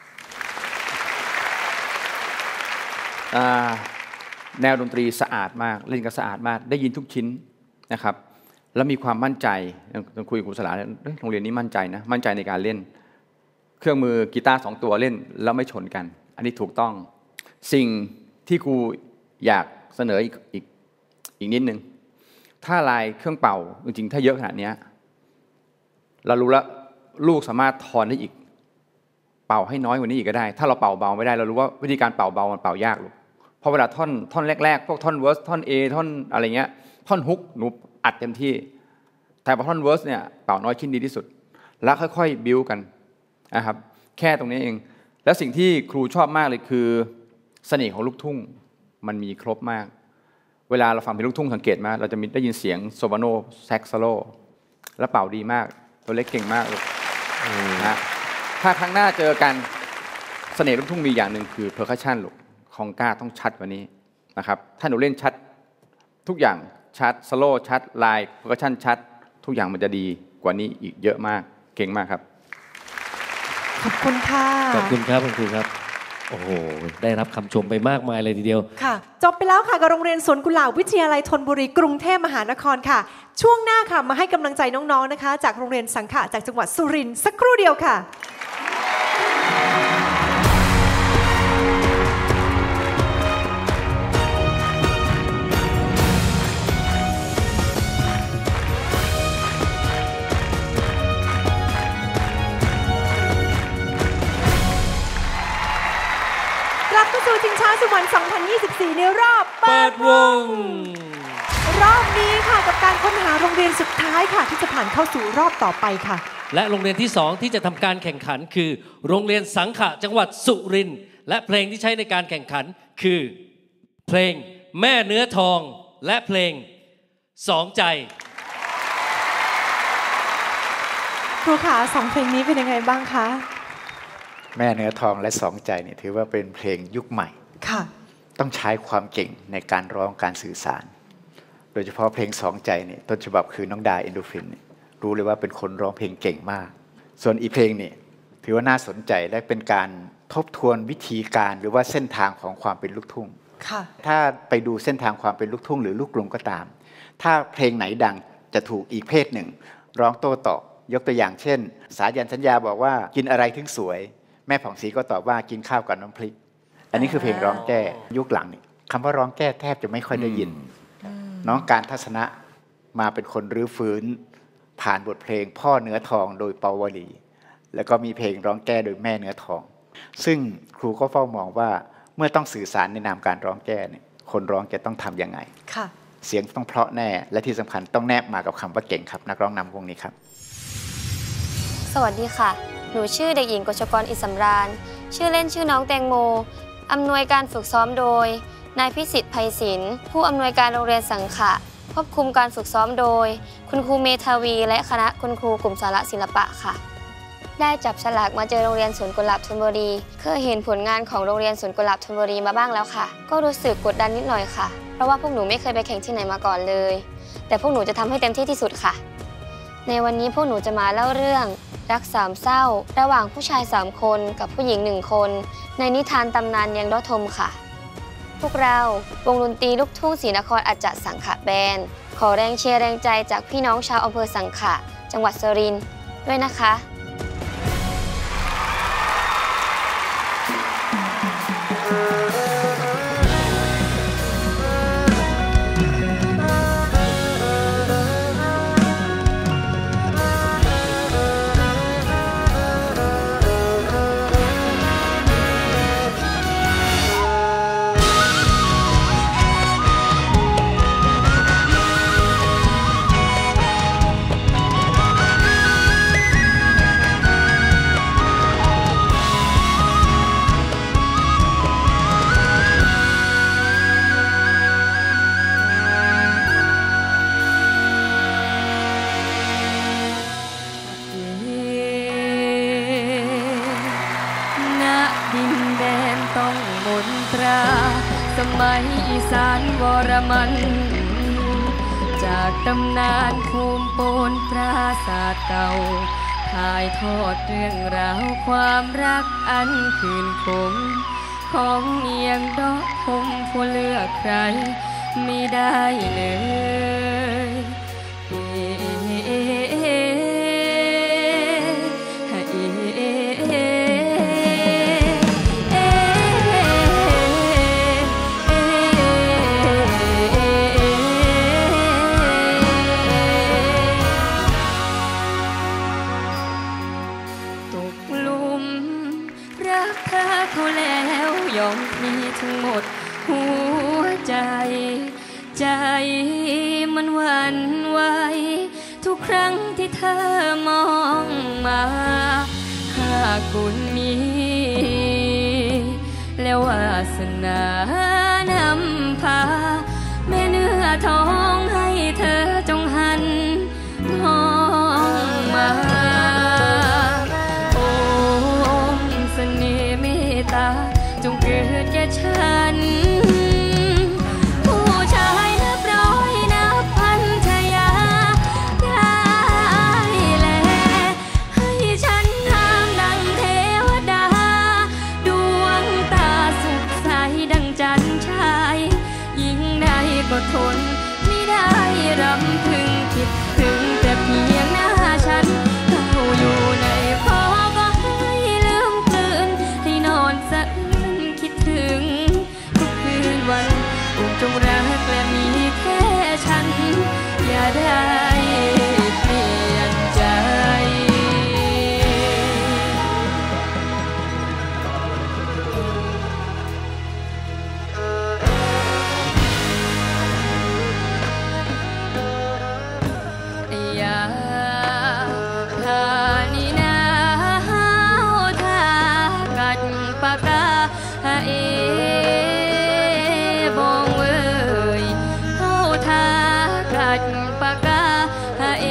แนวดนตรีสะอาดมากเล่นก็สะอาดมากได้ยินทุกชิ้นนะครับแล้วมีความมั่นใจต้องคุยกับครูสลาโรงเรียนนี้มั่นใจนะมั่นใจในการเล่นเครื่องมือกีตาร์สองตัวเล่นแล้วไม่ชนกันอันนี้ถูกต้องสิ่งที่ครูอยากเสนออีกอีกอีกนิดนึงถ้าลายเครื่องเป่าจริงๆถ้าเยอะขนาดนี้เรารู้แล้วลูกสามารถทอนได้อีกเป่าให้น้อยกว่านี้อีกก็ได้ถ้าเราเป่าเบาไม่ได้เรารู้ว่าวิธีการเป่าเบามันเป่ายากลูกเพราะเวลาท่อนท่อนแรกๆพวกท่อนเวิร์สท่อน A ท่อนอะไรเงี้ยท่อนฮุกหนูอัดเต็มที่แต่พอท่อนเวิร์สเนี่ยเป่าน้อยชิ้นดีที่สุดแล้วค่อยๆบิ้วกันนะครับแค่ตรงนี้เองแล้วสิ่งที่ครูชอบมากเลยคือเสน่ห์ของลูกทุ่งมันมีครบมากเวลาเราฟังเพลงลูกทุ่งสังเกตมาเราจะมีได้ยินเสียงโซบาโนแซกโซโลแล้วเป่าดีมากตัวเล็กเก่งมากเลยนะถ้าครั้งหน้าเจอกันเสน่ห์ลูกทุ่งมีอย่างหนึ่งคือเพอร์คัชชั่นลูกคองก้าต้องชัดกว่านี้นะครับถ้าหนูเล่นชัดทุกอย่างชัดสโลว์ชัดลายเพอร์คัชชั่นชัดทุกอย่างมันจะดีกว่านี้อีกเยอะมากเก่งมากครับขอบคุณค่ะขอบคุณครับคุณครูครับโอ้โหได้รับคำชมไปมากมายเลยทีเดียวค่ะจบไปแล้วค่ะกับโรงเรียนสวนกุหลาบวิทยาลัยธนบุรีกรุงเทพมหานครค่ะช่วงหน้าค่ะมาให้กำลังใจน้องๆนะคะจากโรงเรียนสังขะจากจังหวัดสุรินทร์สักครู่เดียวค่ะชิงช้าสวรรค์ สองพันยี่สิบสี่ ในรอบเปิดวงรอบนี้ค่ะกับการค้นหาโรงเรียนสุดท้ายค่ะที่จะผ่านเข้าสู่รอบต่อไปค่ะและโรงเรียนที่สองที่จะทำการแข่งขันคือโรงเรียนสังขะจังหวัดสุรินทร์และเพลงที่ใช้ในการแข่งขันคือเพลงแม่เนื้อทองและเพลงสองใจครูขาสองเพลงนี้เป็นยังไงบ้างคะแม่เนื้อทองและสองใจนี่ถือว่าเป็นเพลงยุคใหม่ค่ะต้องใช้ความเก่งในการร้องการสื่อสารโดยเฉพาะเพลงสองใจนี่ต้นฉบับคือน้องดาเอนโดฟินรู้เลยว่าเป็นคนร้องเพลงเก่งมากส่วนอีเพลงนี่ถือว่าน่าสนใจและเป็นการทบทวนวิธีการหรือว่าเส้นทางของความเป็นลูกทุ่งค่ะถ้าไปดูเส้นทางความเป็นลูกทุ่งหรือลูกกรุงก็ตามถ้าเพลงไหนดังจะถูกอีกเพศหนึ่งร้องโต้ตอบยกตัวอย่างเช่นสายันสัญญาบอกว่ากินอะไรถึงสวยแม่ผ่องศรีก็ตอบว่ากินข้าวกับน้ำพริกอันนี้คือเพลงร้องแก้ยุคหลังนี่คำว่าร้องแก้แทบจะไม่ค่อยได้ยินน้องการทัศนะมาเป็นคนรื้อฟื้นผ่านบทเพลงพ่อเนื้อทองโดยเปาวลีแล้วก็มีเพลงร้องแก้โดยแม่เนื้อทองซึ่งครูก็เฝ้ามองว่าเมื่อต้องสื่อสารในนามการร้องแก้เนี่ยคนร้องจะต้องทำยังไงเสียงต้องเพราะแน่และที่สำคัญต้องแนบมากับคำว่าเก่งครับนักร้องนำวงนี้ครับสวัสดีค่ะหนูชื่อเด็กหญิงกฤษกรอิสำราญชื่อเล่นชื่อน้องแตงโมอำนวยการฝึกซ้อมโดยนายพิสิทธิ์ไพศิลป์ผู้อำนวยการโรงเรียนสังขะควบคุมการฝึกซ้อมโดยคุณครูเมธาวีและคณะคุณครูกลุ่มสาระศิลปะค่ะได้จับฉลากมาเจอโรงเรียนสวนกุหลาบธนบุรีเคยเห็นผลงานของโรงเรียนสวนกุหลาบธนบุรีมาบ้างแล้วค่ะก็รู้สึกกดดันนิดหน่อยค่ะเพราะว่าพวกหนูไม่เคยไปแข่งที่ไหนมาก่อนเลยแต่พวกหนูจะทำให้เต็มที่ที่สุดค่ะในวันนี้พวกหนูจะมาเล่าเรื่องรักสามเศร้าระหว่างผู้ชายสามคนกับผู้หญิงหนึ่งคนในนิทานตำนานเนียงดอทมค่ะพวกเราวงดนตรีลูกทุ่งศรีนครอาจจะสังขะแบนด์ขอแรงเชียร์แรงใจจากพี่น้องชาวอำเภอสังขะจังหวัดสุรินทร์ด้วยนะคะสมัยอีสานวรมันจากตำนานภูมิโปนปราสาทเก่าถ่ายทอดเรื่องราวความรักอันคืนคงของเนียงดอกคมผู้เลือกใครไม่ได้เลยทั้งหมดหัวใจใจมันหวั่นไหวทุกครั้งที่เธอมองมาหากคุณมีแล้ววาสนานำพาแม่เนื้อทองให้เธอจงหันมองมาโอ้เสน่ห์เมตตาจงเกิดแก่ฉันผู้ชายนับร้อยนับพันชายาได้แลให้ฉันงามดังเทวดาดวงตาสุขใสดังจันทร์ฉายยิ่งใดก็ทนไม่ได้รำพึงคิดถึงแต่เพียงหน้าฉันเข้าอยู่ในคอก็ให้ลืมกลืนให้นอนสะถึงทุกคืนวันจงรักและมีแค่ฉันอย่าได้เปลี่ยนใจอย่าทานีนาทากัดปากกาเอบองเวยเข้าทากัดปากกาเอ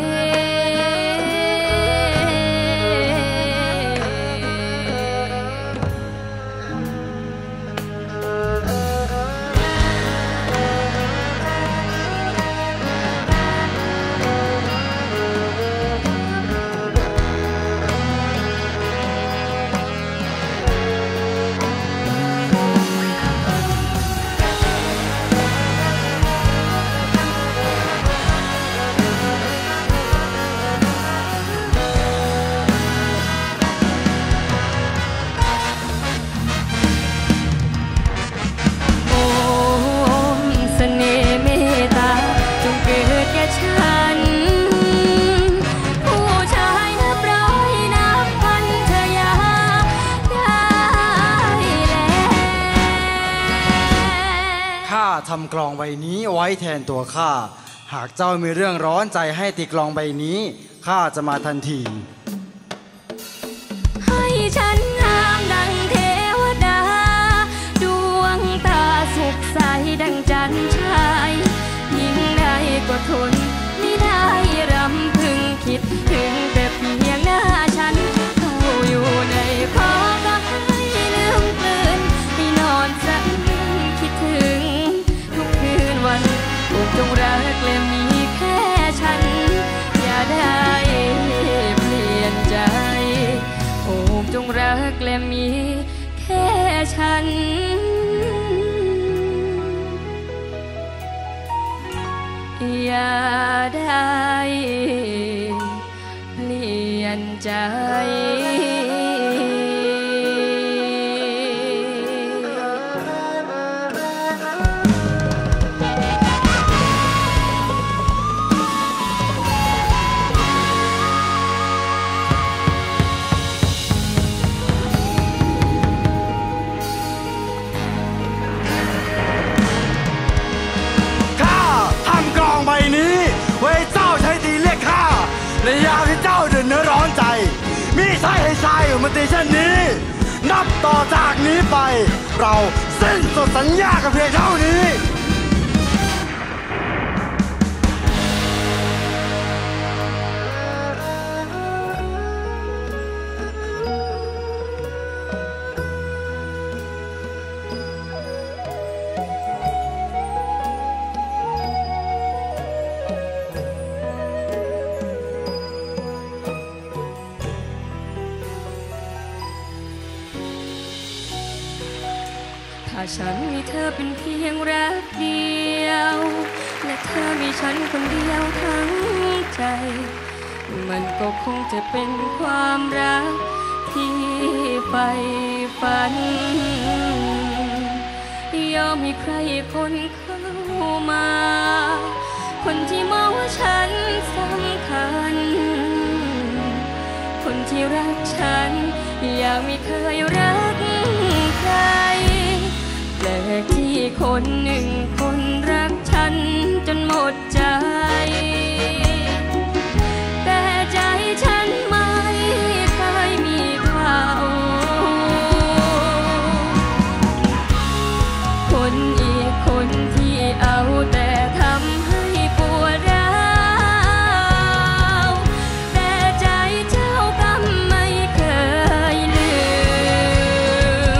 ทำกลองใบนี้ไว้แทนตัวข้าหากเจ้ามีเรื่องร้อนใจให้ตีกลองใบนี้ข้าจะมาทันทีให้ฉันงามดังเทวดาดวงตาสุขใสดังจันทร์ฉายยิ่งใดก็ทนไม่ได้รำพึงคิดถึงแต่เพียงหน้าฉันเข้าอยู่ในคอก็ให้ลืมกลืนให้นอนสักคิดถึงทุกคืนวันจงรักและมีแค่ฉันอย่าได้เปลี่ยนใจเปลี่ยนใจในยามที่เจ้าเดือดเนื้อร้อนใจมิใช่ให้ชายมาตีเช่นนี้นับต่อจากนี้ไปเราสิ้นสุดสัญญากันเพียงเท่านี้ถ้าฉันมีเธอเป็นเพียงรักเดียวและเธอมีฉันคนเดียวทั้งใจมันก็คงจะเป็นความรักที่ใฝ่ฝันยอมให้ใครคนเข้ามาคนที่มองว่าฉันสำคัญคนที่รักฉันยังไม่เคยรักใครแปลกที่คนหนึ่งคนรักฉันจนหมดใจแต่ใจฉันไม่เคยมีเขาคนอีกคนที่เอาแต่ทำให้ปวดร้าวแต่ใจเจ้าก็ไม่เคยลืม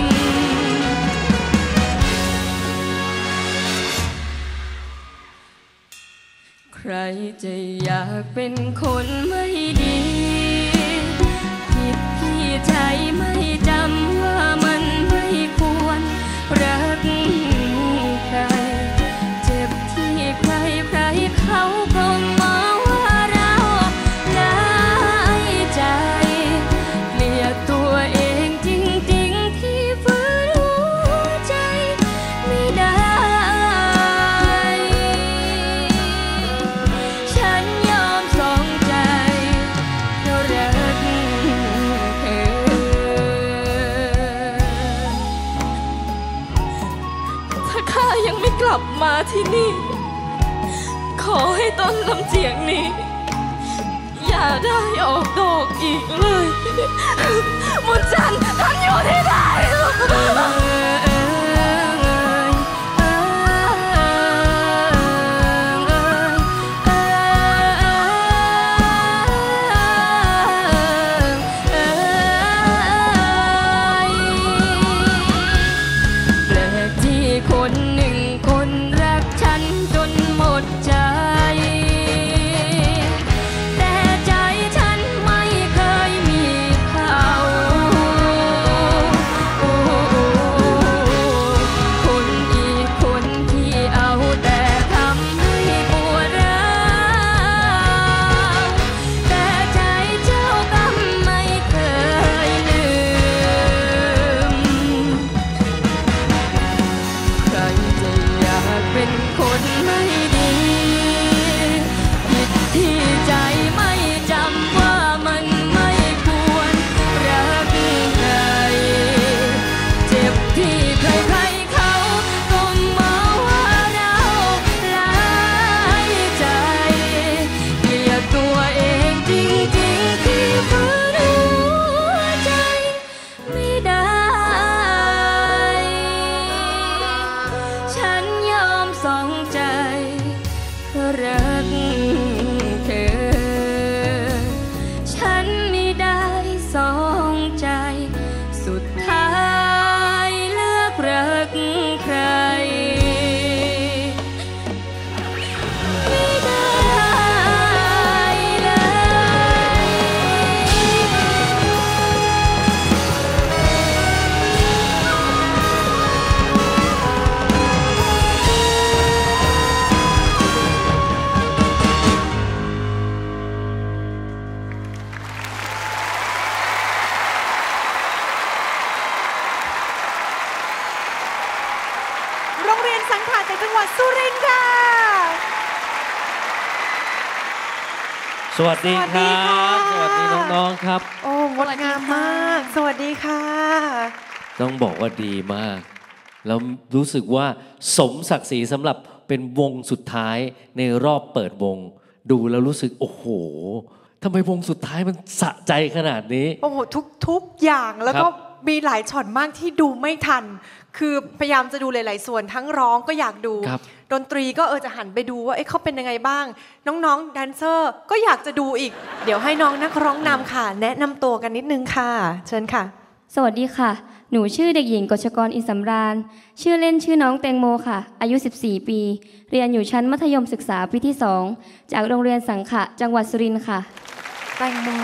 ใครจะอยากเป็นคนไม่ดีผิดที่ใจไม่จำว่ามันไม่ควรรักใครเจ็บที่ใครใครเขาก็มองว่าเราหลายใจเกลียดตัวเองจริงๆที่ฝืนหัวใจไม่ได้ฉันยอมสองใจเพราะรักเธอถ้าข้ายังไม่กลับมาที่นี่ขอให้ต้นลำเจียงนี้อย่าได้ออกดอกอีกเลยมนต์จันทร์ท่านอยู่ที่ไหนแปลกที่คนหนึ่งคนรักฉันจนหมดใจแต่ใจฉันไม่เคยมีเขาโอ้สวัสดีครับสวัสดีน้องๆครับโอ้งดงามมาก สวัสดีค่ะต้องบอกว่าดีมากแล้วรู้สึกว่าสมศักดิ์ศรีสำหรับเป็นวงสุดท้ายในรอบเปิดวงดูแล้วรู้สึกโอ้โหทำไมวงสุดท้ายมันสะใจขนาดนี้โอ้โหทุกทุกอย่างแล้วก็มีหลายช็อตมากที่ดูไม่ทันคือพยายามจะดูหลายๆส่วนทั้งร้องก็อยากดูดนตรีก็เออจะหันไปดูว่าเอ๊ะเขาเป็นยังไงบ้างน้องๆแดนเซอร์ก็อยากจะดูอีกเดี๋ยวให้น้องนักร้องนำค่ะแนะนำตัวกันนิดนึงค่ะเชิญค่ะสวัสดีค่ะหนูชื่อเด็กหญิงกฤษกรอินทร์สำราญชื่อเล่นชื่อน้องแตงโมค่ะอายุสิบสี่ปีเรียนอยู่ชั้นมัธยมศึกษาปีที่สองจากโรงเรียนสังขะจังหวัดสุรินทร์ค่ะแตงโม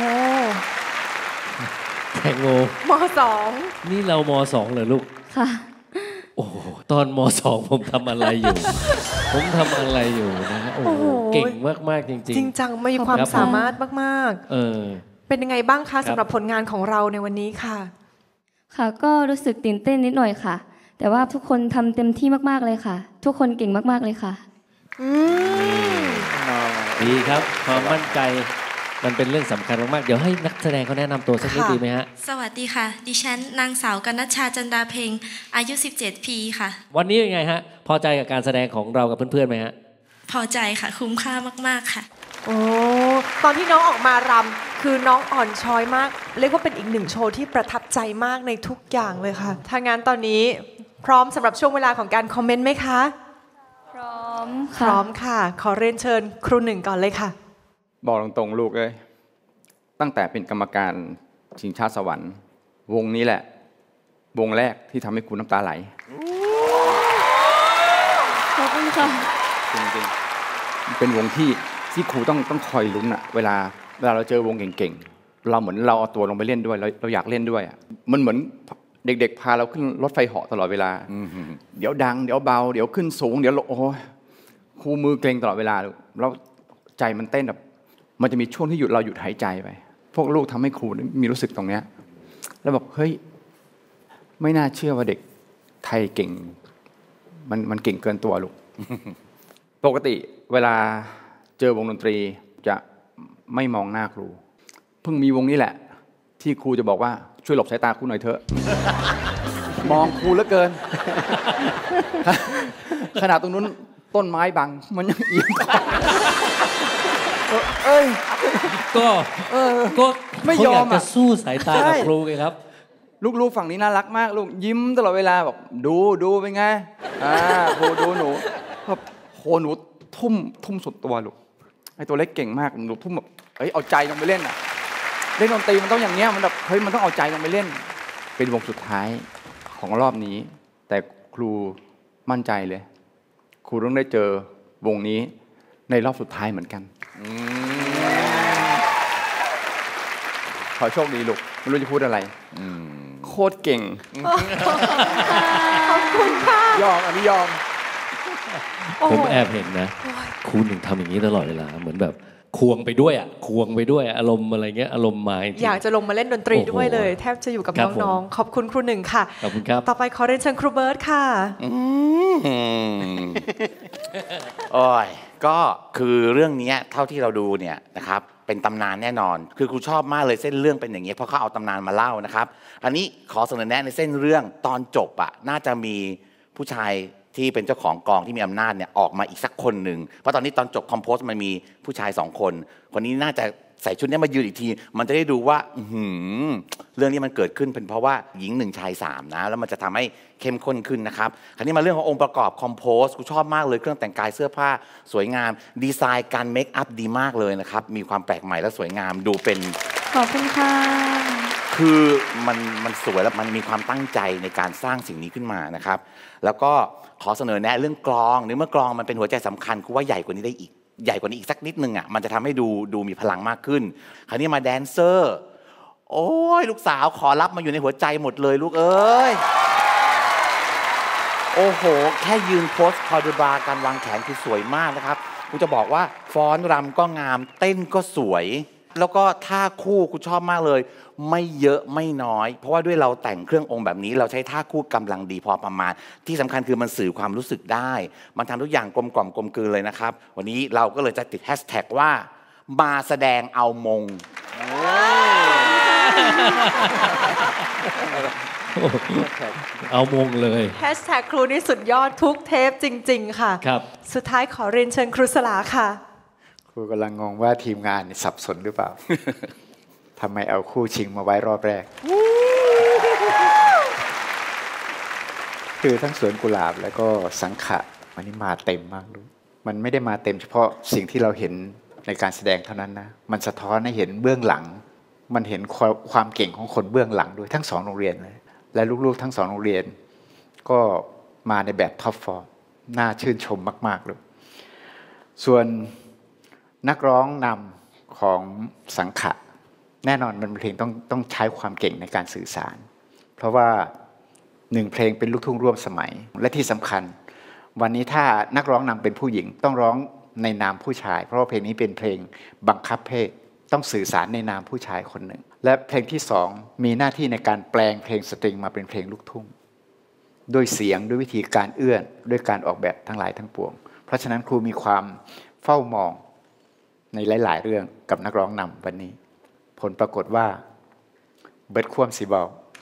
แตงโมมสองนี่เรามสองเหรอลูกค่ะโอ้ตอนมสองผมทำอะไรอยู่ผมทำอะไรอยู่นะโอ้เก่งมากๆจริงๆจริงจังมีความสามารถมากๆเออเป็นยังไงบ้างคะสำหรับผลงานของเราในวันนี้ค่ะค่ะก็รู้สึกตื่นเต้นนิดหน่อยค่ะแต่ว่าทุกคนทำเต็มที่มากๆเลยค่ะทุกคนเก่งมากๆเลยค่ะดีครับความมั่นใจมันเป็นเรื่องสำคัญมากๆเดี๋ยวให้นักแสดงเขาแนะนำตัวสักนิดดีไหมฮะสวัสดีค่ะดิฉันนางสาวกนัชชาจันดาเพ็งอายุสิบเจ็ดปีค่ะวันนี้ยังไงฮะพอใจกับการแสดงของเรากับเพื่อนๆไหมฮะพอใจค่ะคุ้มค่ามากๆค่ะโอ้ตอนที่น้องออกมารำคือน้องอ่อนช้อยมากเรียกว่าเป็นอีกหนึ่งโชว์ที่ประทับใจมากในทุกอย่างเลยค่ะถ้างั้นตอนนี้พร้อมสำหรับช่วงเวลาของการคอมเมนต์ไหมคะพร้อมพร้อมค่ะขอเรียนเชิญครูหนึ่งก่อนเลยค่ะบอกตรงๆลูกเลยตั้งแต่เป็นกรรมการชิงชาติสวรรค์วงนี้แหละวงแรกที่ทำให้คุณน้ำตาไหลขอบคุณค่ะจริงๆเป็นวงที่ที่ครูต้องต้องคอยลุ้นอะเวลาเวลาเราเจอวงเก่งๆเราเหมือนเราเอาตัวลงไปเล่นด้วยเราเราอยากเล่นด้วยอะมันเหมือนเด็กๆพาเราขึ้นรถไฟเหาะตลอดเวลาเดี๋ยวดังเดี๋ยวเบาเดี๋ยวขึ้นสูงเดี๋ยวโอ้ยครูมือเกร็งตลอดเวลาแล้วใจมันเต้นแบบมันจะมีช่วงที่หยุดเราหยุดหายใจไปพวกลูกทำให้ครูมีรู้สึกตรงเนี้ยแล้วบอกเฮ้ยไม่น่าเชื่อว่าเด็กไทยเก่งมันมันเก่งเกินตัวลูก ปกติเวลาเจอวงดนตรีจะไม่มองหน้าครูเพิ่งมีวงนี้แหละที่ครูจะบอกว่าช่วยหลบสายตาครูหน่อยเถอะ มองครูเหลือเกิน ขนาดตรงนู้นต้นไม้บังมันยังเอียงเอ้ยก็ก็ไม่ยอมจะสู้สายตากับครูไงครับลูกๆฝั่งนี้น่ารักมากลูกยิ้มตลอดเวลาบอกดูดูเป็นไงอ่าครูดูหนูแบบโหหนูทุ่มทุ่มสุดตัวลูกไอตัวเล็กเก่งมากหนูทุ่มแบบเฮ้ยเอาใจลงไปเล่นอ่ะเล่นดนตรีมันต้องอย่างเงี้ยมันแบบเฮ้ยมันต้องเอาใจลงไปเล่นเป็นวงสุดท้ายของรอบนี้แต่ครูมั่นใจเลยครูต้องได้เจอวงนี้ในรอบสุดท้ายเหมือนกันขอโชคดีลูกไม่รู้จะพูดอะไรโคตรเก่งขอบคุณค่ะยอมอันนี้ยอมผมแอบเห็นนะครูหนึ่งทำอย่างนี้ตลอดเวลาเหมือนแบบควงไปด้วยอ่ะควงไปด้วยอารมณ์อะไรเงี้ยอารมณ์มาอยากจะลงมาเล่นดนตรีด้วยเลยแทบจะอยู่กับน้องๆขอบคุณครูหนึ่งค่ะขอบคุณครับต่อไปขอเรียนเชิญครูเบิร์ตค่ะโอ้ยก็คือเรื่องนี้เท่าที่เราดูเนี่ยนะครับเป็นตำนานแน่นอนคือครูชอบมากเลยเส้นเรื่องเป็นอย่างนี้เพราะเขาเอาตำนานมาเล่านะครับอันนี้ขอเสนอแนะในเส้นเรื่องตอนจบอ่ะน่าจะมีผู้ชายที่เป็นเจ้าของกองที่มีอำนาจเนี่ยออกมาอีกสักคนหนึ่งเพราะตอนนี้ตอนจบคอมโพสมันมีผู้ชายสองคนคนนี้น่าจะใส่ชุดนี้มายืนอีกทีมันจะได้ดูว่าเรื่องนี้มันเกิดขึ้นเป็นเพราะว่าหญิงหนึ่งชายสามนะแล้วมันจะทำให้เข้มข้นขึ้นนะครับคราวนี้มาเรื่องขององค์ประกอบคอมโพสกูชอบมากเลยเครื่องแต่งกายเสื้อผ้าสวยงามดีไซน์การเมคอัพดีมากเลยนะครับมีความแปลกใหม่และสวยงามดูเป็นขอบคุณค่ะคือมันมันสวยแล้วมันมีความตั้งใจในการสร้างสิ่งนี้ขึ้นมานะครับแล้วก็ขอเสนอแนะเรื่องกลองในเมื่อกลองมันเป็นหัวใจสำคัญกูว่าใหญ่กว่านี้ได้อีกใหญ่กว่านี้อีกสักนิดนึงอ่ะมันจะทำให้ดูดูมีพลังมากขึ้นคราวนี้มาแดนเซอร์โอ้ยลูกสาวขอรับมาอยู่ในหัวใจหมดเลยลูกเอ้ยโอ้โหแค่ยืนโพสคอร์ดบาร์การวางแขนคือสวยมากนะครับกูจะบอกว่าฟ้อนรำก็งามเต้นก็สวยแล้วก็ท่าคู่กูชอบมากเลยไม่เยอะไม่น้อยเพราะว่าด้วยเราแต่งเครื่ององค์แบบนี้เราใช้ท่าคู่กำลังดีพอประมาณที่สำคัญคือมันสื่อความรู้สึกได้มันทำทุกอย่างกลมกล่อมกลมกลืนเลยนะครับวันนี้เราก็เลยจะติดแฮชแท็กว่ามาแสดงเอามงเอามงเลยแฮชแท็กครูนี่สุดยอดทุกเทปจริงๆค่ะครับสุดท้ายขอเรียนเชิญครูสลาค่ะครูกำลังงงว่าทีมงานสับสนหรือเปล่า ทำไมเอาคู่ชิงมาไว้รอบแรก คือทั้งสวนกุหลาบแล้วก็สังขะวันนี้มาเต็มมากลูกมันไม่ได้มาเต็มเฉพาะสิ่งที่เราเห็นในการแสดงเท่านั้นนะมันสะท้อนให้เห็นเบื้องหลังมันเห็นความเก่งของคนเบื้องหลังด้วยทั้งสองโรงเรียนเลยและลูกๆทั้งสองโรงเรียนก็มาในแบบท็อปฟอร์มน่าชื่นชมมากๆเลยส่วนนักร้องนำของสังขะแน่นอนมันเพลงต้องต้องใช้ความเก่งในการสื่อสารเพราะว่าหนึ่งเพลงเป็นลูกทุ่งร่วมสมัยและที่สำคัญวันนี้ถ้านักร้องนำเป็นผู้หญิงต้องร้องในนามผู้ชายเพราะว่าเพลงนี้เป็นเพลงบังคับเพศต้องสื่อสารในนามผู้ชายคนหนึ่งและเพลงที่สองมีหน้าที่ในการแปลงเพลงสตริงมาเป็นเพลงลูกทุ่งด้วยเสียงด้วยวิธีการเอื้อนด้วยการออกแบบทั้งหลายทั้งปวงเพราะฉะนั้นครูมีความเฝ้ามองในหลายๆเรื่องกับนักร้องนำวันนี้ผลปรากฏว่าเบิดความสีเบา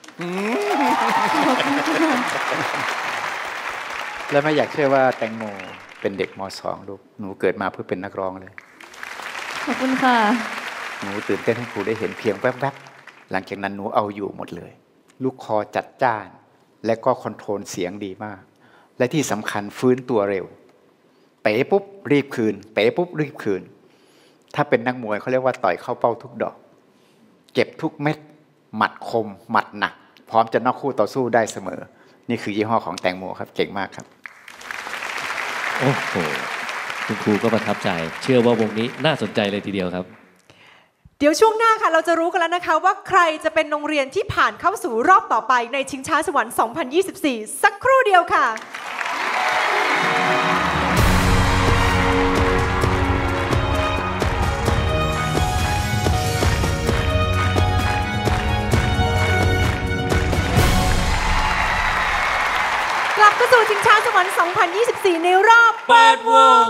และไม่อยากเชื่อว่าแตงโมเป็นเด็กม.สอง ลูกหนูเกิดมาเพื่อเป็นนักร้องเลยขอบคุณค่ะหนูตื่นเต้นให้ครูได้เห็นเพียงแวบๆหลังจากนั้นหนูเอาอยู่หมดเลยลูกคอจัดจ้านและก็คอนโทรลเสียงดีมากและที่สำคัญฟื้นตัวเร็วเป๋ปุ๊บรีบคืนเป๋ปุ๊บรีบคืนถ้าเป็นนักมวยเขาเรียกว่าต่อยเข้าเป้าทุกดอกเก็บทุกเม็ดหมัดคมหมัดหนักพร้อมจะน็อกคู่ต่อสู้ได้เสมอนี่คือยี่ห้อของแตงโมครับเก่งมากครับโอ้โหคุณครูก็ประทับใจเชื่อว่าวงนี้น่าสนใจเลยทีเดียวครับเดี๋ยวช่วงหน้าค่ะเราจะรู้กันแล้วนะคะว่าใครจะเป็นโรงเรียนที่ผ่านเข้าสู่รอบต่อไปในชิงช้าสวรรค์สองพันยี่สิบสี่สักครู่เดียวค่ะกลับเข้าสู่ชิงช้าสวรรค์สองพันยี่สิบสี่ในรอบเปิดวง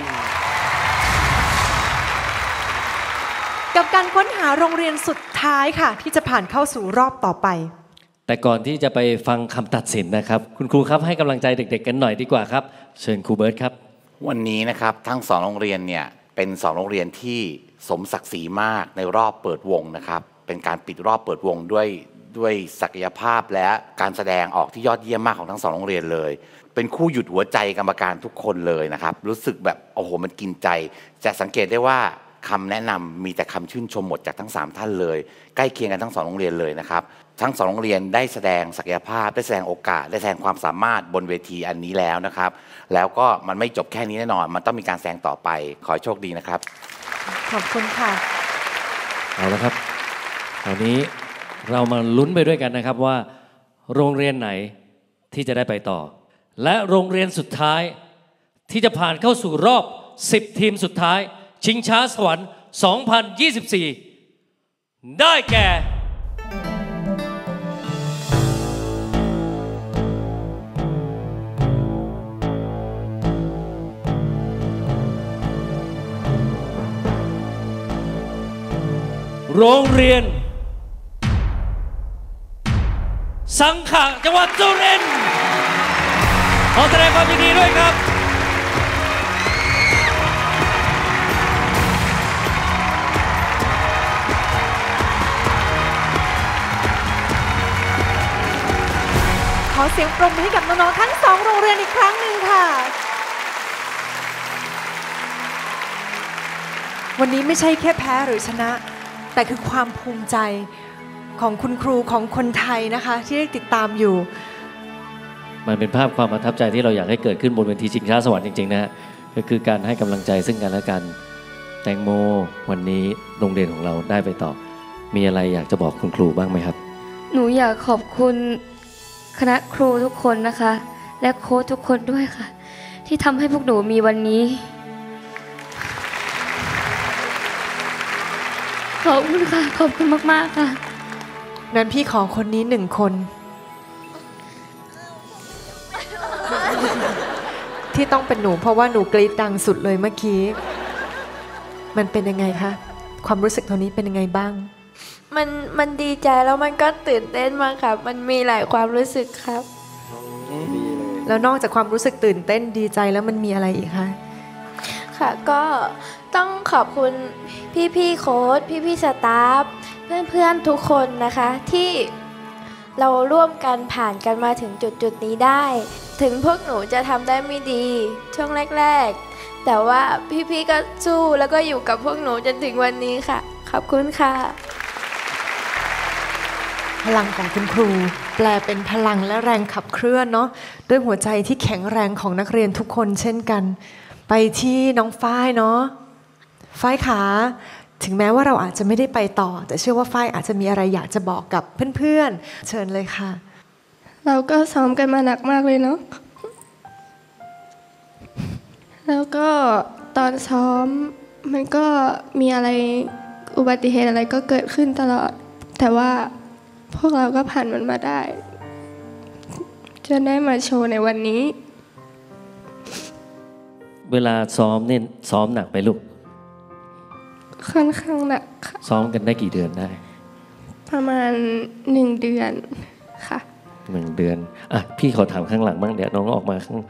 กับการค้นหาโรงเรียนสุดท้ายค่ะที่จะผ่านเข้าสู่รอบต่อไปแต่ก่อนที่จะไปฟังคำตัดสินนะครับคุณครูครับให้กำลังใจเด็กๆกันหน่อยดีกว่าครับเชิญครูเบิร์ตครับวันนี้นะครับทั้งสองโรงเรียนเนี่ยเป็นสองโรงเรียนที่สมศักดิ์ศรีมากในรอบเปิดวงนะครับเป็นการปิดรอบเปิดวงด้วยด้วยศักยภาพและการแสดงออกที่ยอดเยี่ยมมากของทั้งสองโรงเรียนเลยเป็นคู่หยุดหัวใจกรรมการทุกคนเลยนะครับรู้สึกแบบโอ้โหมันกินใจจะสังเกตได้ว่าคำแนะนำมีแต่คำชื่นชมหมดจากทั้งสามท่านเลยใกล้เคียงกันทั้งสองโรงเรียนเลยนะครับทั้งสองโรงเรียนได้แสดงศักยภาพได้แสดงโอกาสได้แสดงความสามารถบนเวทีอันนี้แล้วนะครับแล้วก็มันไม่จบแค่นี้แน่นอนมันต้องมีการแสดงต่อไปขอให้โชคดีนะครับขอบคุณค่ะเอาละครับตอนนี้เรามาลุ้นไปด้วยกันนะครับว่าโรงเรียนไหนที่จะได้ไปต่อและโรงเรียนสุดท้ายที่จะผ่านเข้าสู่รอบสิบทีมสุดท้ายชิงช้าสวรรค์สองพันยี่สิบสี่ได้แก่โรงเรียนสังขะจังหวัดสุรินทร์ขอแสดงความยินดีด้วยครับขอเสียงปรบมือให้กับน้องๆทั้งสองโรงเรียนอีกครั้งหนึ่งค่ะวันนี้ไม่ใช่แค่แพ้หรือชนะแต่คือความภูมิใจของคุณครูของคนไทยนะคะที่ได้ติดตามอยู่มันเป็นภาพความประทับใจที่เราอยากให้เกิดขึ้นบนเวทีชิงช้าสวรรค์จริงๆนะฮะก็คือการให้กำลังใจซึ่งกันและกันแตงโมวันนี้โรงเรียนของเราได้ไปต่อมีอะไรอยากจะบอกคุณครูบ้างไหมครับหนูอยากขอบคุณคณะครูทุกคนนะคะและโค้ชทุกคนด้วยค่ะที่ทำให้พวกหนูมีวันนี้ขอบคุณค่ะขอบคุณมากๆค่ะนั้นพี่ขอคนนี้หนึ่งคนที่ต้องเป็นหนูเพราะว่าหนูกรี๊ดดังสุดเลยเมื่อกี้มันเป็นยังไงคะความรู้สึกตอนนี้เป็นยังไงบ้างมันมันดีใจแล้วมันก็ตื่นเต้นมากครับมันมีหลายความรู้สึกครับแล้วนอกจากความรู้สึกตื่นเต้นดีใจแล้วมันมีอะไรอีกคะค่ะก็ต้องขอบคุณพี่ๆโค้ชพี่ๆสตาฟเพื่อนๆทุกคนนะคะที่เราร่วมกันผ่านกันมาถึงจุดๆนี้ได้ถึงพวกหนูจะทำได้ไม่ดีช่วงแรกๆแต่ว่าพี่ๆก็สู้แล้วก็อยู่กับพวกหนูจนถึงวันนี้ค่ะขอบคุณค่ะพลังของคุณครูแปลเป็นพลังและแรงขับเคลื่อนเนาะด้วยหัวใจที่แข็งแรงของนักเรียนทุกคนเช่นกันไปที่น้องฝ้ายเนาะฝ้ายขาถึงแม้ว่าเราอาจจะไม่ได้ไปต่อแต่เชื่อว่าฝ้ายอาจจะมีอะไรอยากจะบอกกับเพื่อนๆเชิญเลยค่ะเราก็ซ้อมกันมาหนักมากเลยเนาะแล้วก็ตอนซ้อมมันก็มีอะไรอุบัติเหตุอะไรก็เกิดขึ้นตลอดแต่ว่าพวกเราก็ผ่านมันมาได้จนได้มาโชว์ในวันนี้เวลาซ้อมเนี่ยซ้อมหนักไปลูกค่อนข้างหนักค่ะซ้อมกันได้กี่เดือนได้ประมาณหนึ่งเดือนค่ะหนึ่งเดือนอ่ะพี่ขอถามข้างหลังบ้างเดี๋ยวน้องออกมาข้าง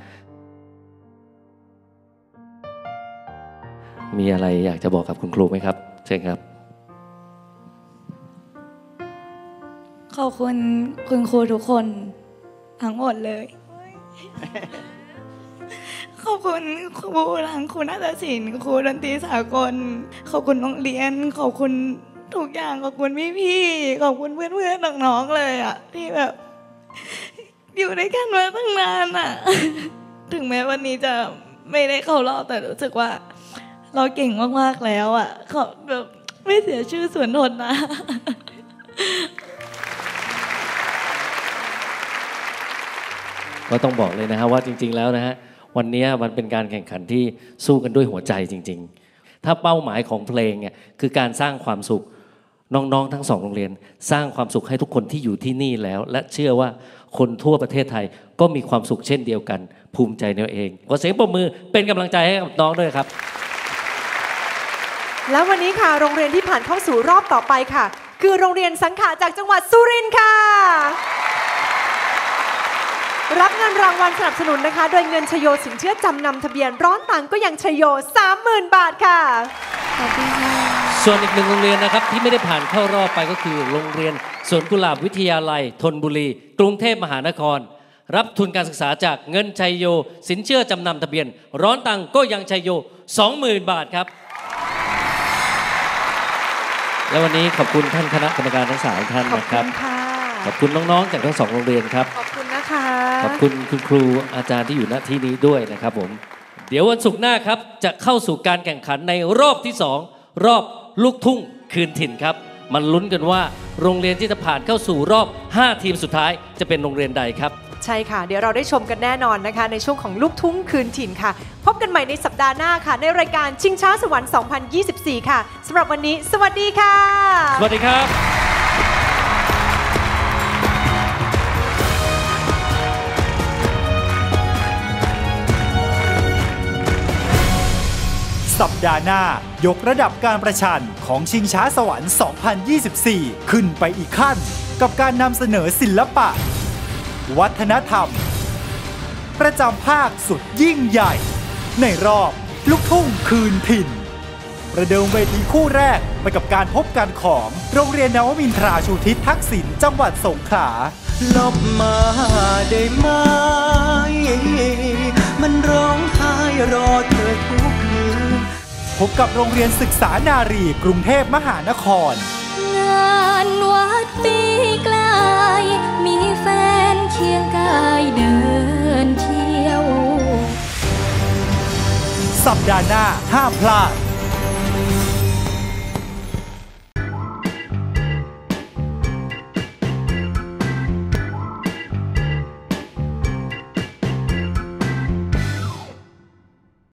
มีอะไรอยากจะบอกกับคุณครูไหมครับเชิญครับขอบคุณคุณครูทุกคนทั้งหมดเลยขอบคุณครูทั้งครูนาฏศิลป์ครูดนตรีสากลขอบคุณโรงเรียนขอบคุณทุกอย่างขอบคุณพี่ๆขอบคุณเพื่อนๆน้องๆเลยอ่ะที่แบบอยู่ด้วยกันมาตั้งนานอ่ะถึงแม้วันนี้จะไม่ได้เข้ารอบแต่รู้สึกว่าเราเก่งมากๆแล้วอ่ะขอแบบไม่เสียชื่อส่วนทนนะก็ต้องบอกเลยนะฮะว่าจริงๆแล้วนะฮะวันนี้มันเป็นการแข่งขันที่สู้กันด้วยหัวใจจริงๆถ้าเป้าหมายของเพลงเนี่ยคือการสร้างความสุขน้องๆทั้งสองโรงเรียนสร้างความสุขให้ทุกคนที่อยู่ที่นี่แล้วและเชื่อว่าคนทั่วประเทศไทยก็มีความสุขเช่นเดียวกันภูมิใจในตัวเองขอเสียงปรบมือเป็นกำลังใจให้กับน้องด้วยครับแล้ววันนี้ค่ะโรงเรียนที่ผ่านเข้าสู่รอบต่อไปค่ะคือโรงเรียนสังขะจากจังหวัดสุรินทร์ค่ะรับเงินรางวัลสนับสนุนนะคะโดยเงินชโยสินเชื่อจำนำทะเบียนร้อนตังก็ยังชโย สามหมื่น บาทค่ะขอบคุณค่ะส่วนอีกหนึ่งโรงเรียนนะครับที่ไม่ได้ผ่านเข้ารอบไปก็คือโรงเรียนสวนกุหลาบวิทยาลัยธนบุรีกรุงเทพมหานครรับทุนการศึกษาจากเงินชัยโยสินเชื่อจำนำทะเบียนร้อนตังก็ยังชัยโย สองหมื่น บาทครับและวันนี้ขอบคุณท่านคณะกรรมการทั้งสามท่านนะครับขอบคุณน้องๆจากทั้งสองโรงเรียนครับขอบคุณนะคะขอบคุณคุณครูอาจารย์ที่อยู่ณที่นี้ด้วยนะครับผมเดี๋ยววันศุกร์หน้าครับจะเข้าสู่การแข่งขันในรอบที่สองรอบลูกทุ่งคืนถิ่นครับมันลุ้นกันว่าโรงเรียนที่จะผ่านเข้าสู่รอบห้าทีมสุดท้ายจะเป็นโรงเรียนใดครับใช่ค่ะเดี๋ยวเราได้ชมกันแน่นอนนะคะในช่วงของลูกทุ่งคืนถิ่นค่ะพบกันใหม่ในสัปดาห์หน้าค่ะในรายการชิงช้าสวรรค์สองพันยี่สิบสี่ค่ะสำหรับวันนี้สวัสดีค่ะสวัสดีครับสัปดาห์หน้ายกระดับการประชันของชิงช้าสวรรค์ สองพันยี่สิบสี่ ขึ้นไปอีกขั้นกับการนำเสนอศิลปะวัฒนธรรมประจำภาคสุดยิ่งใหญ่ในรอบลูกทุ่งคืนถิ่นประเดิมเวทีคู่แรกไปกับการพบกันของโรงเรียนนวมินทราชูทิศทักษิณจังหวัดสงขลาลบมาได้ไหมมันร้องไห้รอเธอทุกคืนพบกับโรงเรียนศึกษานารีกรุงเทพมหานครงานวัดปีไกลมีแฟนเคียงกายเดินเที่ยวสัปดาห์หน้าห้ามพลาด